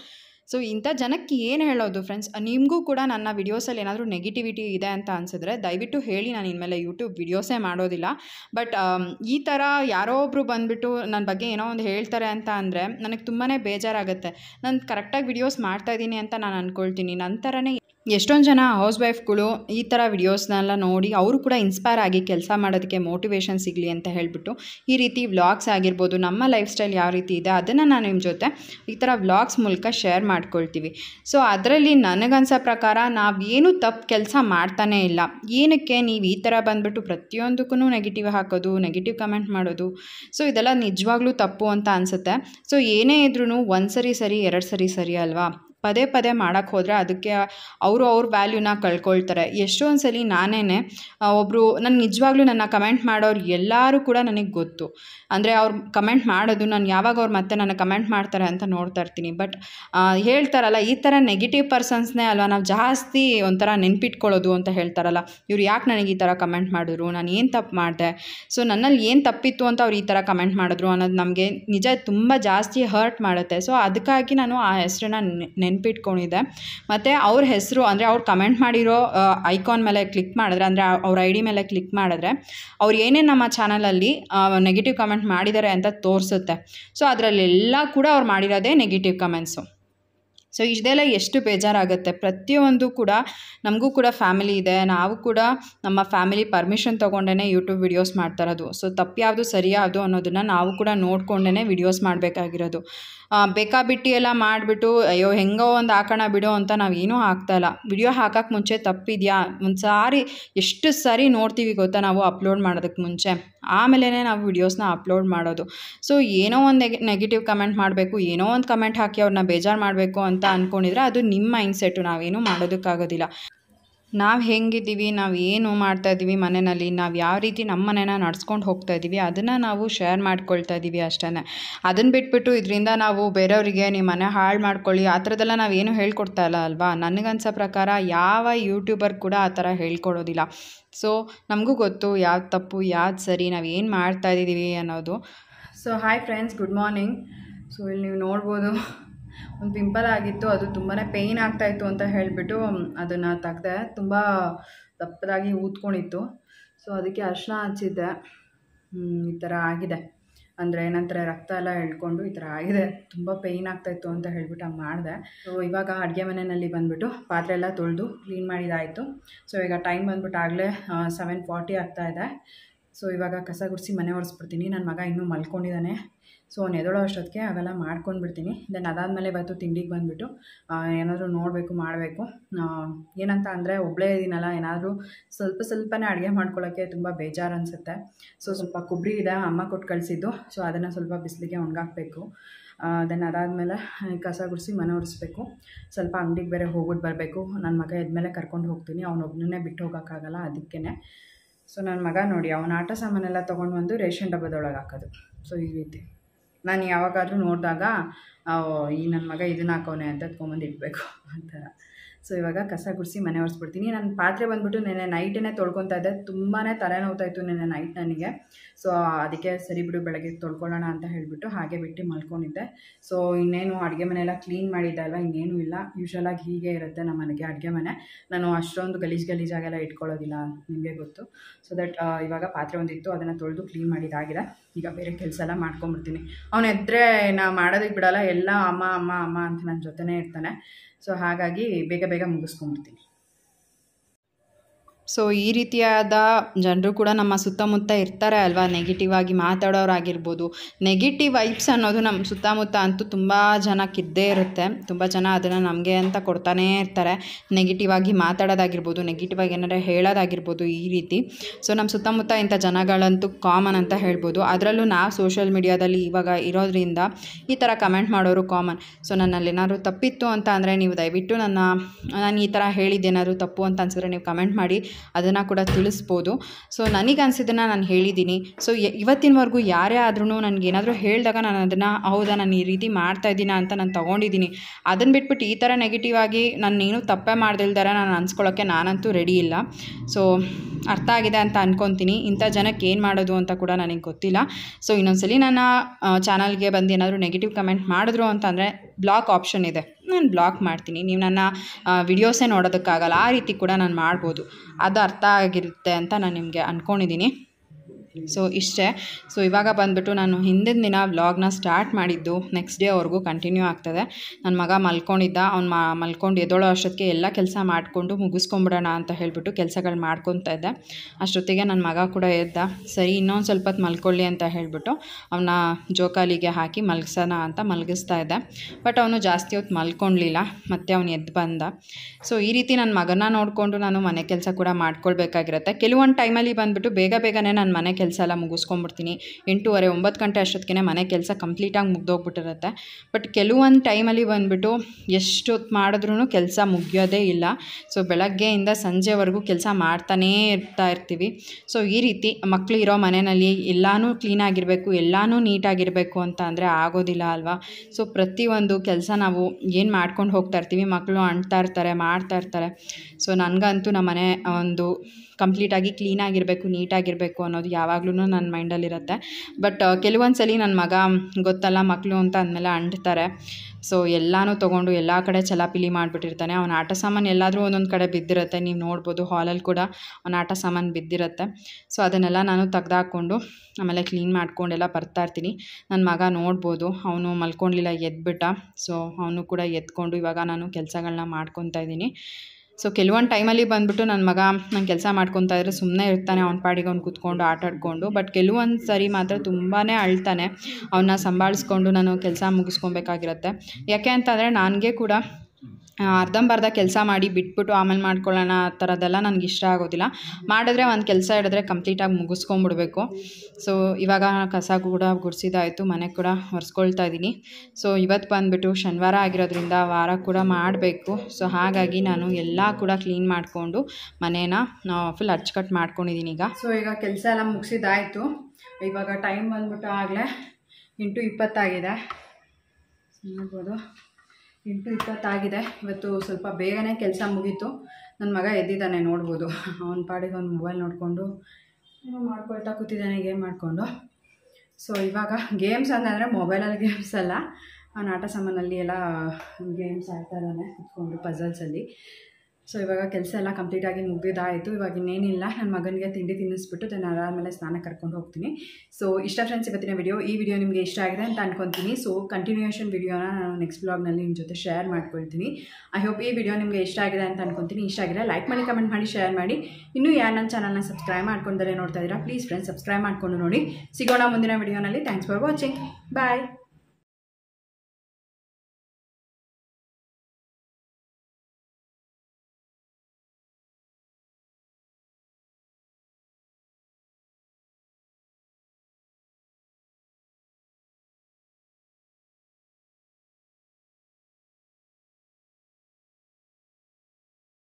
Speaker 1: ಸೊ ಇಂಥ ಜನಕ್ಕೆ ಏನು ಹೇಳೋದು ಫ್ರೆಂಡ್ಸ್, ನಿಮಗೂ ಕೂಡ ನನ್ನ ವಿಡಿಯೋಸಲ್ಲಿ ಏನಾದರೂ ನೆಗೆಟಿವಿಟಿ ಇದೆ ಅಂತ ಅನಿಸಿದ್ರೆ ದಯವಿಟ್ಟು ಹೇಳಿ, ನಾನು ಇನ್ಮೇಲೆ ಯೂಟ್ಯೂಬ್ ವಿಡಿಯೋಸೇ ಮಾಡೋದಿಲ್ಲ. ಬಟ್ ಈ ಥರ ಯಾರೋ ಒಬ್ಬರು ಬಂದುಬಿಟ್ಟು ನನ್ನ ಬಗ್ಗೆ ಏನೋ ಒಂದು ಹೇಳ್ತಾರೆ ಅಂತ ಅಂದರೆ ನನಗೆ ತುಂಬಾ ಬೇಜಾರಾಗುತ್ತೆ. ನಾನು ಕರೆಕ್ಟಾಗಿ ವಿಡಿಯೋಸ್ ಮಾಡ್ತಾಯಿದ್ದೀನಿ ಅಂತ ನಾನು ಅಂದ್ಕೊಳ್ತೀನಿ. ನಂತರನೇ ಎಷ್ಟೊಂದು ಜನ ಹೌಸ್ ವೈಫ್ಗಳು ಈ ಥರ ವಿಡಿಯೋಸ್ನೆಲ್ಲ ನೋಡಿ ಅವರು ಕೂಡ ಇನ್ಸ್ಪೈರ್ ಆಗಿ ಕೆಲಸ ಮಾಡೋದಕ್ಕೆ ಮೋಟಿವೇಶನ್ ಸಿಗಲಿ ಅಂತ ಹೇಳಿಬಿಟ್ಟು ಈ ರೀತಿ ವ್ಲಾಗ್ಸ್ ಆಗಿರ್ಬೋದು, ನಮ್ಮ ಲೈಫ್ ಸ್ಟೈಲ್ ಯಾವ ರೀತಿ ಇದೆ ಅದನ್ನು ನಾನು ನಿಮ್ಮ ಜೊತೆ ಈ ಥರ ವ್ಲಾಗ್ಸ್ ಮೂಲಕ ಶೇರ್ ಮಾಡ್ಕೊಳ್ತೀವಿ. ಸೊ ಅದರಲ್ಲಿ ನನಗನ್ಸೋ ಪ್ರಕಾರ ನಾವೇನು ತಪ್ಪು ಕೆಲಸ ಮಾಡ್ತಾನೇ ಇಲ್ಲ. ಏನಕ್ಕೆ ನೀವು ಈ ಥರ ಬಂದುಬಿಟ್ಟು ಪ್ರತಿಯೊಂದಕ್ಕೂ ನೆಗೆಟಿವ್ ಹಾಕೋದು, ನೆಗೆಟಿವ್ ಕಮೆಂಟ್ ಮಾಡೋದು, ಸೊ ಇದೆಲ್ಲ ನಿಜವಾಗ್ಲೂ ತಪ್ಪು ಅಂತ ಅನಿಸುತ್ತೆ. ಸೊ ಏನೇ ಇದ್ರೂ ಒಂದು ಸರಿ ಸರಿ ಎರಡು ಸರಿ ಸರಿ ಅಲ್ವಾ, ಪದೇ ಪದೇ ಮಾಡೋಕ್ಕೆ ಹೋದರೆ ಅದಕ್ಕೆ ಅವರು ಅವ್ರ ವ್ಯಾಲ್ಯೂನ ಕಳ್ಕೊಳ್ತಾರೆ. ಎಷ್ಟೊಂದು ಸಲ ನಾನೇ ಒಬ್ಬರು ನಾನು ನಿಜವಾಗ್ಲೂ ನನ್ನ ಕಮೆಂಟ್ ಮಾಡೋರು ಎಲ್ಲರೂ ಕೂಡ ನನಗೆ ಗೊತ್ತು. ಅಂದರೆ ಅವ್ರು ಕಮೆಂಟ್ ಮಾಡೋದು ನಾನು ಯಾವಾಗ ಅವ್ರು ಮತ್ತೆ ನನ್ನ ಕಮೆಂಟ್ ಮಾಡ್ತಾರೆ ಅಂತ ನೋಡ್ತಾ ಇರ್ತೀನಿ. ಬಟ್ ಹೇಳ್ತಾರಲ್ಲ, ಈ ಥರ ನೆಗೆಟಿವ್ ಪರ್ಸನ್ಸ್ನೇ ಅಲ್ವಾ ನಾವು ಜಾಸ್ತಿ ಒಂಥರ ನೆನ್ಪಿಟ್ಕೊಳ್ಳೋದು ಅಂತ ಹೇಳ್ತಾರಲ್ಲ, ಇವ್ರು ಯಾಕೆ ನನಗೆ ಈ ಥರ ಕಮೆಂಟ್ ಮಾಡಿದ್ರು, ನಾನು ಏನು ತಪ್ಪು ಮಾಡಿದೆ, ಸೊ ನನ್ನಲ್ಲಿ ಏನು ತಪ್ಪಿತ್ತು ಅಂತ ಅವ್ರು ಈ ಥರ ಕಮೆಂಟ್ ಮಾಡಿದ್ರು ಅನ್ನೋದು ನಮಗೆ ನಿಜ ತುಂಬ ಜಾಸ್ತಿ ಹರ್ಟ್ ಮಾಡುತ್ತೆ. ಸೊ ಅದಕ್ಕಾಗಿ ನಾನು ಆ ಹೆಸರನ್ನ ನೆನ್ಪಿಟ್ಕೊಂಡಿದ್ದೆ. ಮತ್ತು ಅವ್ರ ಹೆಸರು ಅಂದರೆ ಅವ್ರು ಕಮೆಂಟ್ ಮಾಡಿರೋ ಐಕಾನ್ ಮೇಲೆ ಕ್ಲಿಕ್ ಮಾಡಿದ್ರೆ, ಅಂದರೆ ಅವ್ರ ಐ ಡಿ ಮೇಲೆ ಕ್ಲಿಕ್ ಮಾಡಿದ್ರೆ ಅವ್ರು ಏನೇನು ನಮ್ಮ ಚಾನಲಲ್ಲಿ ನೆಗೆಟಿವ್ ಕಮೆಂಟ್ ಮಾಡಿದ್ದಾರೆ ಅಂತ ತೋರಿಸುತ್ತೆ. ಸೊ ಅದರಲ್ಲೆಲ್ಲ ಕೂಡ ಅವ್ರು ಮಾಡಿರೋದೇ ನೆಗೆಟಿವ್ ಕಮೆಂಟ್ಸು. ಸೊ ಇದೆಲ್ಲ ಎಷ್ಟು ಬೇಜಾರಾಗುತ್ತೆ. ಪ್ರತಿಯೊಂದು ಕೂಡ ನಮಗೂ ಕೂಡ ಫ್ಯಾಮಿಲಿ ಇದೆ, ನಾವು ಕೂಡ ನಮ್ಮ ಫ್ಯಾಮಿಲಿ ಪರ್ಮಿಷನ್ ತೊಗೊಂಡೇ ಯೂಟ್ಯೂಬ್ ವಿಡಿಯೋಸ್ ಮಾಡ್ತಾ ಇರೋದು. ಸೊ ತಪ್ಪು ಯಾವುದು ಸರಿ ಯಾವುದು ಅನ್ನೋದನ್ನು ನಾವು ಕೂಡ ನೋಡ್ಕೊಂಡೇ ವಿಡಿಯೋಸ್ ಮಾಡಬೇಕಾಗಿರೋದು. ಬೇಕಾಬಿಟ್ಟು ಎಲ್ಲ ಮಾಡಿಬಿಟ್ಟು ಅಯ್ಯೋ ಹೆಂಗೋ ಒಂದು ಹಾಕೋಣ ಬಿಡೋ ಅಂತ ನಾವು ಏನೂ ಹಾಕ್ತಾಯಿಲ್ಲ. ವಿಡಿಯೋ ಹಾಕೋಕ್ಕೆ ಮುಂಚೆ ತಪ್ಪಿದೆಯಾ ಒಂದು ಸಾರಿ ಎಷ್ಟು ಸಾರಿ ನೋಡ್ತೀವಿ ಗೊತ್ತಾ ನಾವು ಅಪ್ಲೋಡ್ ಮಾಡೋದಕ್ಕೆ ಮುಂಚೆ, ಆಮೇಲೆ ನಾವು ವಿಡಿಯೋಸ್ನ ಅಪ್ಲೋಡ್ ಮಾಡೋದು. ಸೊ ಏನೋ ಒಂದು ನೆಗೆ ನೆಗೆಟಿವ್ ಕಮೆಂಟ್ ಮಾಡಬೇಕು, ಏನೋ ಒಂದು ಕಮೆಂಟ್ ಹಾಕಿ ಅವ್ರನ್ನ ಬೇಜಾರು ಮಾಡಬೇಕು ಅಂತ ಅಂದ್ಕೊಂಡಿದ್ರೆ ಅದು ನಿಮ್ಮ ಮೈಂಡ್ಸೆಟ್ಟು, ನಾವೇನೂ ಮಾಡೋದಕ್ಕಾಗೋದಿಲ್ಲ. ನಾವು ಹೆಂಗಿದ್ದೀವಿ, ನಾವು ಏನು ಮಾಡ್ತಾಯಿದ್ದೀವಿ ಮನೆಯಲ್ಲಿ, ನಾವು ಯಾವ ರೀತಿ ನಮ್ಮ ಮನೇನ ನಡ್ಸ್ಕೊಂಡು ಹೋಗ್ತಾ ಇದ್ದೀವಿ ಅದನ್ನು ನಾವು ಶೇರ್ ಮಾಡ್ಕೊಳ್ತಾ ಇದ್ದೀವಿ ಅಷ್ಟೇ. ಅದನ್ನು ಬಿಟ್ಬಿಟ್ಟು ಇದರಿಂದ ನಾವು ಬೇರೆಯವರಿಗೆ ನಿಮ್ಮ ಮನೆ ಹಾಳು ಮಾಡ್ಕೊಳ್ಳಿ ಆ ಥರದ್ದೆಲ್ಲ ನಾವೇನು ಹೇಳ್ಕೊಡ್ತಾ ಇಲ್ಲ ಅಲ್ವಾ. ನನಗನ್ಸೋ ಪ್ರಕಾರ ಯಾವ ಯೂಟ್ಯೂಬರ್ ಕೂಡ ಆ ಥರ ಹೇಳ್ಕೊಡೋದಿಲ್ಲ. ಸೊ ನಮಗೂ ಗೊತ್ತು ಯಾವ್ದು ತಪ್ಪು ಯಾವ್ದು ಸರಿ, ನಾವು ಏನು ಮಾಡ್ತಾಯಿದ್ದೀವಿ ಅನ್ನೋದು. So hi friends, good morning. So ಇಲ್ಲಿ ನೀವು ನೋಡ್ಬೋದು ಒಂದು ಪಿಂಪಲ್ ಆಗಿತ್ತು, ಅದು ತುಂಬಾ ಪೇಯ್ನ್ ಆಗ್ತಾಯಿತ್ತು ಅಂತ ಹೇಳಿಬಿಟ್ಟು ಅದನ್ನು ತೆಗ್ದೆ. ತುಂಬ ದಪ್ಪದಾಗಿ ಊದ್ಕೊಂಡಿತ್ತು. ಸೊ ಅದಕ್ಕೆ ಅರಿಶಿನ ಹಚ್ಚಿದ್ದೆ. ಈ ಥರ ಆಗಿದೆ, ಅಂದರೆ ಏನಂತಾರೆ ರಕ್ತ ಎಲ್ಲ ಎಳ್ಕೊಂಡು ಈ ಥರ ಆಗಿದೆ. ತುಂಬ ಪೇಯ್ನ್ ಆಗ್ತಾಯಿತ್ತು ಅಂತ ಹೇಳ್ಬಿಟ್ಟು ಹಂಗೆ ಮಾಡಿದೆ. ಸೊ ಇವಾಗ ಅಡುಗೆ ಮನೆಯಲ್ಲಿ ಬಂದುಬಿಟ್ಟು ಪಾತ್ರೆ ಎಲ್ಲ ತೊಳೆದು ಕ್ಲೀನ್ ಮಾಡಿದಾಯಿತು. ಸೊ ಈಗ ಟೈಮ್ ಬಂದುಬಿಟ್ಟು ಆಗಲೇ ಸೆವೆನ್ ಫಾರ್ಟಿ ಆಗ್ತಾಯಿದೆ. ಸೊ ಇವಾಗ ಕಸ ಗುಡಿಸಿ ಮನೆ ಒರೆಸ್ಬಿಡ್ತೀನಿ. ನನ್ನ ಮಗ ಇನ್ನೂ ಮಲ್ಕೊಂಡಿದ್ದಾನೆ. ಸೊ ಅವ್ನು ಎದೊಳೋ ಅಷ್ಟೊತ್ತಿಗೆ ಅವೆಲ್ಲ ಮಾಡ್ಕೊಂಡ್ಬಿಡ್ತೀನಿ. ದೆನ್ ಅದಾದಮೇಲೆ ಇವತ್ತು ತಿಂಡಿಗೆ ಬಂದುಬಿಟ್ಟು ಏನಾದರೂ ನೋಡಬೇಕು ಮಾಡಬೇಕು. ಏನಂತ ಅಂದರೆ ಒಬ್ಬಳೇ ಇದ್ದೀನಲ್ಲ, ಏನಾದರೂ ಸ್ವಲ್ಪ ಸ್ವಲ್ಪನೇ ಅಡುಗೆ ಮಾಡ್ಕೊಳ್ಳೋಕ್ಕೆ ತುಂಬ ಬೇಜಾರು ಅನಿಸುತ್ತೆ. ಸೊ ಸ್ವಲ್ಪ ಕೊಬ್ಬರಿ ಇದೆ ಅಮ್ಮ ಕೊಟ್ಟು ಕಳಿಸಿದ್ದು, ಸೊ ಅದನ್ನು ಸ್ವಲ್ಪ ಬಿಸಿಲಿಗೆ ಒಣಗಾಕಬೇಕು. ದೆನ್ ಅದಾದಮೇಲೆ ಕಸ ಗುಡಿಸಿ ಮನೆ ಒರೆಸ್ಬೇಕು. ಸ್ವಲ್ಪ ಅಂಗಡಿಗೆ ಬೇರೆ ಹೋಗ್ಬಿಟ್ಟು ಬರಬೇಕು. ನನ್ನ ಮಗ ಎದ್ಮೇಲೆ ಕರ್ಕೊಂಡು ಹೋಗ್ತೀನಿ, ಅವನೊಬ್ಬನೇ ಬಿಟ್ಟು ಹೋಗೋಕ್ಕಾಗಲ್ಲ, ಅದಕ್ಕೇ. ಸೊ ನನ್ನ ಮಗ ನೋಡಿ ಅವನ ಆಟ ಸಾಮಾನೆಲ್ಲ ತೊಗೊಂಡು ಬಂದು ರೇಷನ್ ಡಬ್ಬದೊಳಗೆ ಹಾಕೋದು. ಸೊ ಈ ರೀತಿ ನಾನು ಯಾವಾಗಾದರೂ ನೋಡಿದಾಗ ಈ ನನ್ನ ಮಗ ಇದನ್ನು ಹಾಕೋನೆ ಅಂತ ಎತ್ಕೊಂಬಂದು ಇಡಬೇಕು ಆ ಥರ. ಸೊ ಇವಾಗ ಕಸ ಗುಡಿಸಿ ಮನೆ ಒರೆಸ್ಬಿಡ್ತೀನಿ. ನನ್ನ ಪಾತ್ರೆ ಬಂದುಬಿಟ್ಟು ನೆನ್ನೆ ನೈಟೇ ತೊಳ್ಕೊತಾ ಇದ್ದೆ. ತುಂಬಾ ತಲೆನೋವ್ತಾಯಿತ್ತು ನೆನ್ನೆ ನೈಟ್ ನನಗೆ. ಸೊ ಅದಕ್ಕೆ ಸರಿ ಬಿಡು ಬೆಳಗ್ಗೆ ತೊಳ್ಕೊಳ್ಳೋಣ ಅಂತ ಹೇಳಿಬಿಟ್ಟು ಹಾಗೆ ಬಿಟ್ಟು ಮಲ್ಕೊಂಡಿದ್ದೆ. ಸೊ ಇನ್ನೇನು ಅಡುಗೆ ಮನೆ ಎಲ್ಲ ಕ್ಲೀನ್ ಮಾಡಿದ್ದೆ ಅಲ್ವಾ, ಇನ್ನೇನು ಇಲ್ಲ. ಯೂಶ್ವಲಾಗಿ ಹೀಗೆ ಇರುತ್ತೆ ನಮ್ಮ ಮನೆಗೆ ಅಡುಗೆ ಮನೆ. ನಾನು ಅಷ್ಟೊಂದು ಗಲೀಜು ಗಲೀಜಾಗೆಲ್ಲ ಇಟ್ಕೊಳ್ಳೋದಿಲ್ಲ, ನಿಮಗೆ ಗೊತ್ತು. ಸೊ ದಟ್ ಇವಾಗ ಪಾತ್ರೆ ಒಂದಿತ್ತು, ಅದನ್ನು ತೊಳೆದು ಕ್ಲೀನ್ ಮಾಡಿದಾಗಿದೆ. ಈಗ ಬೇರೆ ಕೆಲಸ ಎಲ್ಲ ಮಾಡ್ಕೊಂಬಿಡ್ತೀನಿ. ಅವನು ಎದ್ದರೆ ನಾ ಮಾಡೋದಕ್ಕೆ ಬಿಡೋಲ್ಲ, ಎಲ್ಲ ಅಮ್ಮ ಅಮ್ಮ ಅಮ್ಮ ಅಂತ ನನ್ನ ಜೊತೆನೇ ಇರ್ತಾನೆ. ಸೊ ಹಾಗಾಗಿ ಬೇಗ ಬೇಗ ಮುಗಿಸ್ಕೊಂಬಿಡ್ತೀನಿ. ಸೊ ಈ ರೀತಿಯಾದ ಜನರು ಕೂಡ ನಮ್ಮ ಸುತ್ತಮುತ್ತ ಇರ್ತಾರೆ ಅಲ್ವಾ, ನೆಗೆಟಿವ್ ಆಗಿ ಮಾತಾಡೋರಾಗಿರ್ಬೋದು. ನೆಗೆಟಿವ್ ವೈಬ್ಸ್ ಅನ್ನೋದು ನಮ್ಮ ಸುತ್ತಮುತ್ತ ಅಂತೂ ತುಂಬ ಜನಕ್ಕಿದ್ದೇ ಇರುತ್ತೆ. ತುಂಬ ಜನ ಅದನ್ನು ನಮಗೆ ಅಂತ ಕೊಡ್ತಾನೇ ಇರ್ತಾರೆ. ನೆಗೆಟಿವ್ ಆಗಿ ಮಾತಾಡೋದಾಗಿರ್ಬೋದು, ನೆಗೆಟಿವ್ ಆಗಿ ಏನಾರ ಹೇಳೋದಾಗಿರ್ಬೋದು, ಈ ರೀತಿ. ಸೊ ನಮ್ಮ ಸುತ್ತಮುತ್ತ ಇಂಥ ಜನಗಳಂತೂ ಕಾಮನ್ ಅಂತ ಹೇಳ್ಬೋದು. ಅದರಲ್ಲೂ ನಾವು ಸೋಷಿಯಲ್ ಮೀಡಿಯಾದಲ್ಲಿ ಇವಾಗ ಇರೋದ್ರಿಂದ ಈ ಥರ ಕಮೆಂಟ್ ಮಾಡೋರು ಕಾಮನ್. ಸೊ ನನ್ನಲ್ಲಿ ಏನಾದರೂ ತಪ್ಪಿತ್ತು ಅಂತ ಅಂದರೆ ನೀವು ದಯವಿಟ್ಟು ನನ್ನ ನಾನು ಈ ಥರ ಹೇಳಿದ್ದೇನಾದರೂ ತಪ್ಪು ಅಂತ ಅನ್ಸಿದ್ರೆ ನೀವು ಕಮೆಂಟ್ ಮಾಡಿ, ಅದನ್ನು ಕೂಡ ತಿಳಿಸ್ಬೋದು. ಸೊ ನನಗೆ ಅನಿಸಿದ್ದನ್ನು ನಾನು ಹೇಳಿದ್ದೀನಿ. ಸೊ ಇವತ್ತಿನವರೆಗೂ ಯಾರೇ ಆದ್ರೂ ನನಗೇನಾದರೂ ಹೇಳಿದಾಗ ನಾನು ಅದನ್ನು ಹೌದಾ ನಾನು ಈ ರೀತಿ ಮಾಡ್ತಾಯಿದ್ದೀನ ಅಂತ ನಾನು ತೊಗೊಂಡಿದ್ದೀನಿ. ಅದನ್ನು ಬಿಟ್ಬಿಟ್ಟು ಈ ಥರ ನೆಗೆಟಿವ್ ಆಗಿ ನಾನು ಏನೂ ತಪ್ಪೇ ಮಾಡ್ದಿಲ್ದಾರ ನಾನು ಅನ್ಸ್ಕೊಳ್ಳೋಕ್ಕೆ ನಾನಂತೂ ರೆಡಿ ಇಲ್ಲ. ಸೊ ಅರ್ಥ ಆಗಿದೆ ಅಂತ ಅಂದ್ಕೊತೀನಿ. ಇಂಥ ಜನಕ್ಕೆ ಏನು ಮಾಡೋದು ಅಂತ ಕೂಡ ನನಗೆ ಗೊತ್ತಿಲ್ಲ. ಸೊ ಇನ್ನೊಂದ್ಸಲಿ ನನ್ನ ಚಾನಲ್ಗೆ ಬಂದು ಏನಾದರೂ ನೆಗೆಟಿವ್ ಕಮೆಂಟ್ ಮಾಡಿದ್ರು ಅಂತಂದರೆ ಬ್ಲಾಕ್ ಆಪ್ಷನ್ ಇದೆ, ನಾನು ಬ್ಲಾಕ್ ಮಾಡ್ತೀನಿ. ನೀವು ನನ್ನ ವಿಡಿಯೋಸೇ ನೋಡೋದಕ್ಕಾಗಲ್ಲ, ಆ ರೀತಿ ಕೂಡ ನಾನು ಮಾಡ್ಬೋದು. ಅದು ಅರ್ಥ ಆಗಿರುತ್ತೆ ಅಂತ ನಾನು ನಿಮಗೆ ಅಂದ್ಕೊಂಡಿದ್ದೀನಿ. ಸೊ ಇಷ್ಟೇ. ಸೊ ಇವಾಗ ಬಂದುಬಿಟ್ಟು ನಾನು ಹಿಂದಿನ ದಿನ ವ್ಲಾಗ್ನ ಸ್ಟಾರ್ಟ್ ಮಾಡಿದ್ದು ನೆಕ್ಸ್ಟ್ ಡೇ ಅವ್ರಿಗೂ ಕಂಟಿನ್ಯೂ ಆಗ್ತದೆ. ನನ್ನ ಮಗ ಮಲ್ಕೊಂಡಿದ್ದ, ಅವ್ನು ಮಾ ಮಲ್ಕೊಂಡು ಎದ್ದೋಳೋ ಅಷ್ಟೊತ್ತಿಗೆ ಎಲ್ಲ ಕೆಲಸ ಮಾಡಿಕೊಂಡು ಮುಗಿಸ್ಕೊಂಬಿಡೋಣ ಅಂತ ಹೇಳಿಬಿಟ್ಟು ಕೆಲಸಗಳು ಮಾಡ್ಕೊತಾ ಇದ್ದೆ. ಅಷ್ಟೊತ್ತಿಗೆ ನನ್ನ ಮಗ ಕೂಡ ಎದ್ದ. ಸರಿ ಇನ್ನೊಂದು ಸ್ವಲ್ಪ ಹೊತ್ತು ಮಲ್ಕೊಳ್ಳಿ ಅಂತ ಹೇಳಿಬಿಟ್ಟು ಅವನ್ನ ಜೋಕಾಲಿಗೆ ಹಾಕಿ ಮಲಗಿಸೋಣ ಅಂತ ಮಲಗಿಸ್ತಾ ಇದ್ದೆ. ಬಟ್ ಅವನು ಜಾಸ್ತಿ ಹೊತ್ತು ಮಲ್ಕೊಳ್ಲಿಲ್ಲ, ಮತ್ತು ಅವನು ಎದ್ದು ಬಂದ. ಸೊ ಈ ರೀತಿ ನನ್ನ ಮಗನ ನೋಡಿಕೊಂಡು ನಾನು ಮನೆ ಕೆಲಸ ಕೂಡ ಮಾಡ್ಕೊಳ್ಬೇಕಾಗಿರುತ್ತೆ. ಕೆಲವೊಂದು ಟೈಮಲ್ಲಿ ಬಂದುಬಿಟ್ಟು ಬೇಗ ಬೇಗನೆ ನಾನು ಮನೆ ಕೆಲಸ ಎಲ್ಲ ಮುಗಿಸ್ಕೊಂಡ್ಬಿಡ್ತೀನಿ. ಎಂಟೂವರೆ ಒಂಬತ್ತು ಗಂಟೆ ಅಷ್ಟೊತ್ತಿಗೆ ಮನೆ ಕೆಲಸ ಕಂಪ್ಲೀಟಾಗಿ ಮುಗ್ದೋಗ್ಬಿಟ್ಟಿರುತ್ತೆ. ಬಟ್ ಕೆಲವೊಂದು ಟೈಮಲ್ಲಿ ಬಂದುಬಿಟ್ಟು ಎಷ್ಟು ಹೊತ್ತು ಮಾಡಿದ್ರೂ ಕೆಲಸ ಮುಗಿಯೋದೇ ಇಲ್ಲ. ಸೊ ಬೆಳಗ್ಗೆಯಿಂದ ಸಂಜೆವರೆಗೂ ಕೆಲಸ ಮಾಡ್ತಾನೇ ಇರ್ತಾ ಇರ್ತೀವಿ. ಸೊ ಈ ರೀತಿ ಮಕ್ಕಳು ಇರೋ ಮನೆಯಲ್ಲಿ ಎಲ್ಲನೂ ಕ್ಲೀನಾಗಿರಬೇಕು, ಎಲ್ಲನೂ ನೀಟಾಗಿರಬೇಕು ಅಂತ ಅಂದರೆ ಆಗೋದಿಲ್ಲ ಅಲ್ವಾ. ಸೊ ಪ್ರತಿಯೊಂದು ಕೆಲಸ ನಾವು ಏನು ಮಾಡ್ಕೊಂಡು ಹೋಗ್ತಾ ಇರ್ತೀವಿ, ಮಕ್ಕಳು ಅಂಟ್ತಾ ಇರ್ತಾರೆ, ಮಾಡ್ತಾ ಇರ್ತಾರೆ. ಸೊ ನನಗಂತೂ ನಮ್ಮ ಮನೆ ಒಂದು ಕಂಪ್ಲೀಟಾಗಿ ಕ್ಲೀನಾಗಿರಬೇಕು, ನೀಟಾಗಿರಬೇಕು ಅನ್ನೋದು ಯಾವಾಗಲೂ ನನ್ನ ಮೈಂಡಲ್ಲಿರುತ್ತೆ. ಬಟ್ ಕೆಲವೊಂದು ಸಲ ನನ್ನ ಮಗ ಗೊತ್ತಲ್ಲ ಮಕ್ಕಳು ಅಂತ ಅಂದಮೇಲೆ ಅಂಟ್ತಾರೆ. ಸೊ ಎಲ್ಲನೂ ತೊಗೊಂಡು ಎಲ್ಲ ಕಡೆ ಚಲಾಪಿಲಿ ಮಾಡಿಬಿಟ್ಟಿರ್ತಾನೆ. ಅವನ ಆಟ ಸಾಮಾನು ಎಲ್ಲಾದರೂ ಒಂದೊಂದು ಕಡೆ ಬಿದ್ದಿರುತ್ತೆ. ನೀವು ನೋಡ್ಬೋದು ಹಾಲಲ್ಲಿ ಕೂಡ ಅವನ ಆಟ ಸಾಮಾನು ಬಿದ್ದಿರುತ್ತೆ. ಸೊ ಅದನ್ನೆಲ್ಲ ನಾನು ತೆಗ್ದಾಕೊಂಡು ಆಮೇಲೆ ಕ್ಲೀನ್ ಮಾಡ್ಕೊಂಡೆಲ್ಲ ಬರ್ತಾಯಿರ್ತೀನಿ. ನನ್ನ ಮಗ ನೋಡ್ಬೋದು, ಅವನು ಮಲ್ಕೊಳ್ಲಿಲ್ಲ, ಎದ್ಬಿಟ್ಟ. ಸೊ ಅವನು ಕೂಡ ಎತ್ಕೊಂಡು ಇವಾಗ ನಾನು ಕೆಲಸಗಳನ್ನ ಮಾಡ್ಕೊತಾ ಇದ್ದೀನಿ. ಸೊ ಕೆಲವೊಂದು ಟೈಮಲ್ಲಿ ಬಂದುಬಿಟ್ಟು ನನ್ನ ಮಗ ನಾನು ಕೆಲಸ ಮಾಡ್ಕೊತಾ ಇದ್ರೆ ಸುಮ್ಮನೆ ಇರ್ತಾನೆ, ಅವ್ನ ಪಾಡಿಗೆ ಅವ್ನು ಕೂತ್ಕೊಂಡು ಆಟ ಆಡಿಕೊಂಡು. ಬಟ್ ಕೆಲವೊಂದು ಸರಿ ಮಾತ್ರ ತುಂಬಾ ಅಳ್ತಾನೆ. ಅವನ್ನ ಸಂಭಾಳಿಸ್ಕೊಂಡು ನಾನು ಕೆಲಸ ಮುಗಿಸ್ಕೊಬೇಕಾಗಿರುತ್ತೆ. ಯಾಕೆ ಅಂತಂದರೆ ನನಗೆ ಕೂಡ ಅರ್ಧಂಬರ್ಧ ಕೆಲಸ ಮಾಡಿ ಬಿಟ್ಬಿಟ್ಟು ಆಮೇಲೆ ಮಾಡ್ಕೊಳ್ಳೋಣ ಆ ಥರದ್ದೆಲ್ಲ ನನಗೆ ಇಷ್ಟ ಆಗೋದಿಲ್ಲ. ಮಾಡಿದ್ರೆ ಒಂದು ಕೆಲಸ ಹಿಡಿದ್ರೆ ಕಂಪ್ಲೀಟಾಗಿ ಮುಗಿಸ್ಕೊಂಬಿಡ್ಬೇಕು. ಸೊ ಇವಾಗ ಕಸ ಕೂಡ ಗುಡಿಸಿದಾಯಿತು, ಮನೆ ಕೂಡ ಒರೆಸ್ಕೊಳ್ತಾ ಇದ್ದೀನಿ. ಸೊ ಇವತ್ತು ಬಂದುಬಿಟ್ಟು ಶನಿವಾರ ಆಗಿರೋದ್ರಿಂದ ವಾರ ಕೂಡ ಮಾಡಬೇಕು. ಸೊ ಹಾಗಾಗಿ ನಾನು ಎಲ್ಲ ಕೂಡ ಕ್ಲೀನ್ ಮಾಡಿಕೊಂಡು ಮನೇನ ಫುಲ್ ಅಚ್ಚುಕಟ್ಟು ಮಾಡ್ಕೊಂಡಿದ್ದೀನಿ ಈಗ. ಸೊ ಈಗ ಕೆಲಸ ಎಲ್ಲ ಮುಗಿಸಿದಾಯಿತು. ಇವಾಗ ಟೈಮ್ ಬಂದುಬಿಟ್ಟು ಆಗಲೇ ಎಂಟು ಇಪ್ಪತ್ತಾಗಿದೆ ನೋಡ್ಬೋದು. ಎಂಟು ಇಪ್ಪತ್ತಾಗಿದೆ. ಇವತ್ತು ಸ್ವಲ್ಪ ಬೇಗನೆ ಕೆಲಸ ಮುಗೀತು. ನನ್ನ ಮಗ ಎದ್ದಿದ್ದಾನೆ ನೋಡ್ಬೋದು. ಅವನ ಪಾಡಿಗೆ ಅವ್ನು ಮೊಬೈಲ್ ನೋಡಿಕೊಂಡು ಏನೋ ಮಾಡ್ಕೊಳ್ತಾ ಕೂತಿದ್ದಾನೆ, ಗೇಮ್ ಮಾಡಿಕೊಂಡು. ಸೊ ಇವಾಗ ಗೇಮ್ಸ್ ಅಂತಂದರೆ ಮೊಬೈಲಲ್ಲಿ ಗೇಮ್ಸ್ ಅಲ್ಲ, ಅವನ ಆಟ ಸಾಮಾನಲ್ಲಿ ಎಲ್ಲ ಗೇಮ್ಸ್ ಆಡ್ತಾ ಇದ್ದಾನೆ ಕೂತ್ಕೊಂಡು ಪಝಲ್ಸಲ್ಲಿ. ಸೊ ಇವಾಗ ಕೆಲಸ ಎಲ್ಲ ಕಂಪ್ಲೀಟಾಗಿ ಮುಗಿದಾಯಿತು. ಇವಾಗ ಇನ್ನೇನಿಲ್ಲ, ನನ್ನ ಮಗನಿಗೆ ತಿಂಡಿ ತಿನ್ನಿಸ್ಬಿಟ್ಟು ನಾನು ಅದಾದಮೇಲೆ ಸ್ನಾನ ಕರ್ಕೊಂಡು ಹೋಗ್ತೀನಿ. ಸೊ ಇಷ್ಟ ಫ್ರೆಂಡ್ಸ್ ಇವತ್ತಿನ ವಿಡಿಯೋ. ಈ ವಿಡಿಯೋ ನಿಮಗೆ ಇಷ್ಟ ಆಗಿದೆ ಅಂತ ಅನ್ಕೊತೀನಿ. ಸೊ ಕಂಟಿನ್ಯೂಯೇಷನ್ ವಿಡಿಯೋನ ನಾನು ನೆಕ್ಸ್ಟ್ ಬ್ಲಾಗ್ನಲ್ಲಿ ನಿಮ್ಮ ಜೊತೆ ಶೇರ್ ಮಾಡ್ಕೊಳ್ತೀನಿ. ಐ ಹೋಪ್ ಈ ವಿಡಿಯೋ ನಿಮಗೆ ಇಷ್ಟ ಆಗಿದೆ ಅಂತ ಅನ್ಕೊತೀನಿ. ಇಷ್ಟ ಆಗಿದೆ ಲೈಕ್ ಮಾಡಿ, ಕಮೆಂಟ್ ಮಾಡಿ, ಶೇರ್ ಮಾಡಿ. ಇನ್ನೂ ಯಾರು ನನ್ನ ಚಾನಲ್ನ ಸಬ್ಸ್ಕ್ರೈಬ್ ಮಾಡ್ಕೊಂಡರೆ ನೋಡ್ತಾ ಇದ್ದೀರಾ, ಪ್ಲೀಸ್ ಫ್ರೆಂಡ್ಸ್ ಸಬ್ಸ್ಕ್ರೈಬ್ ಮಾಡಿಕೊಂಡು ನೋಡಿ. ಸಿಗೋಣ ಮುಂದಿನ ವಿಡಿಯೋನಲ್ಲಿ. Thanks for watching. ಬಾಯ್.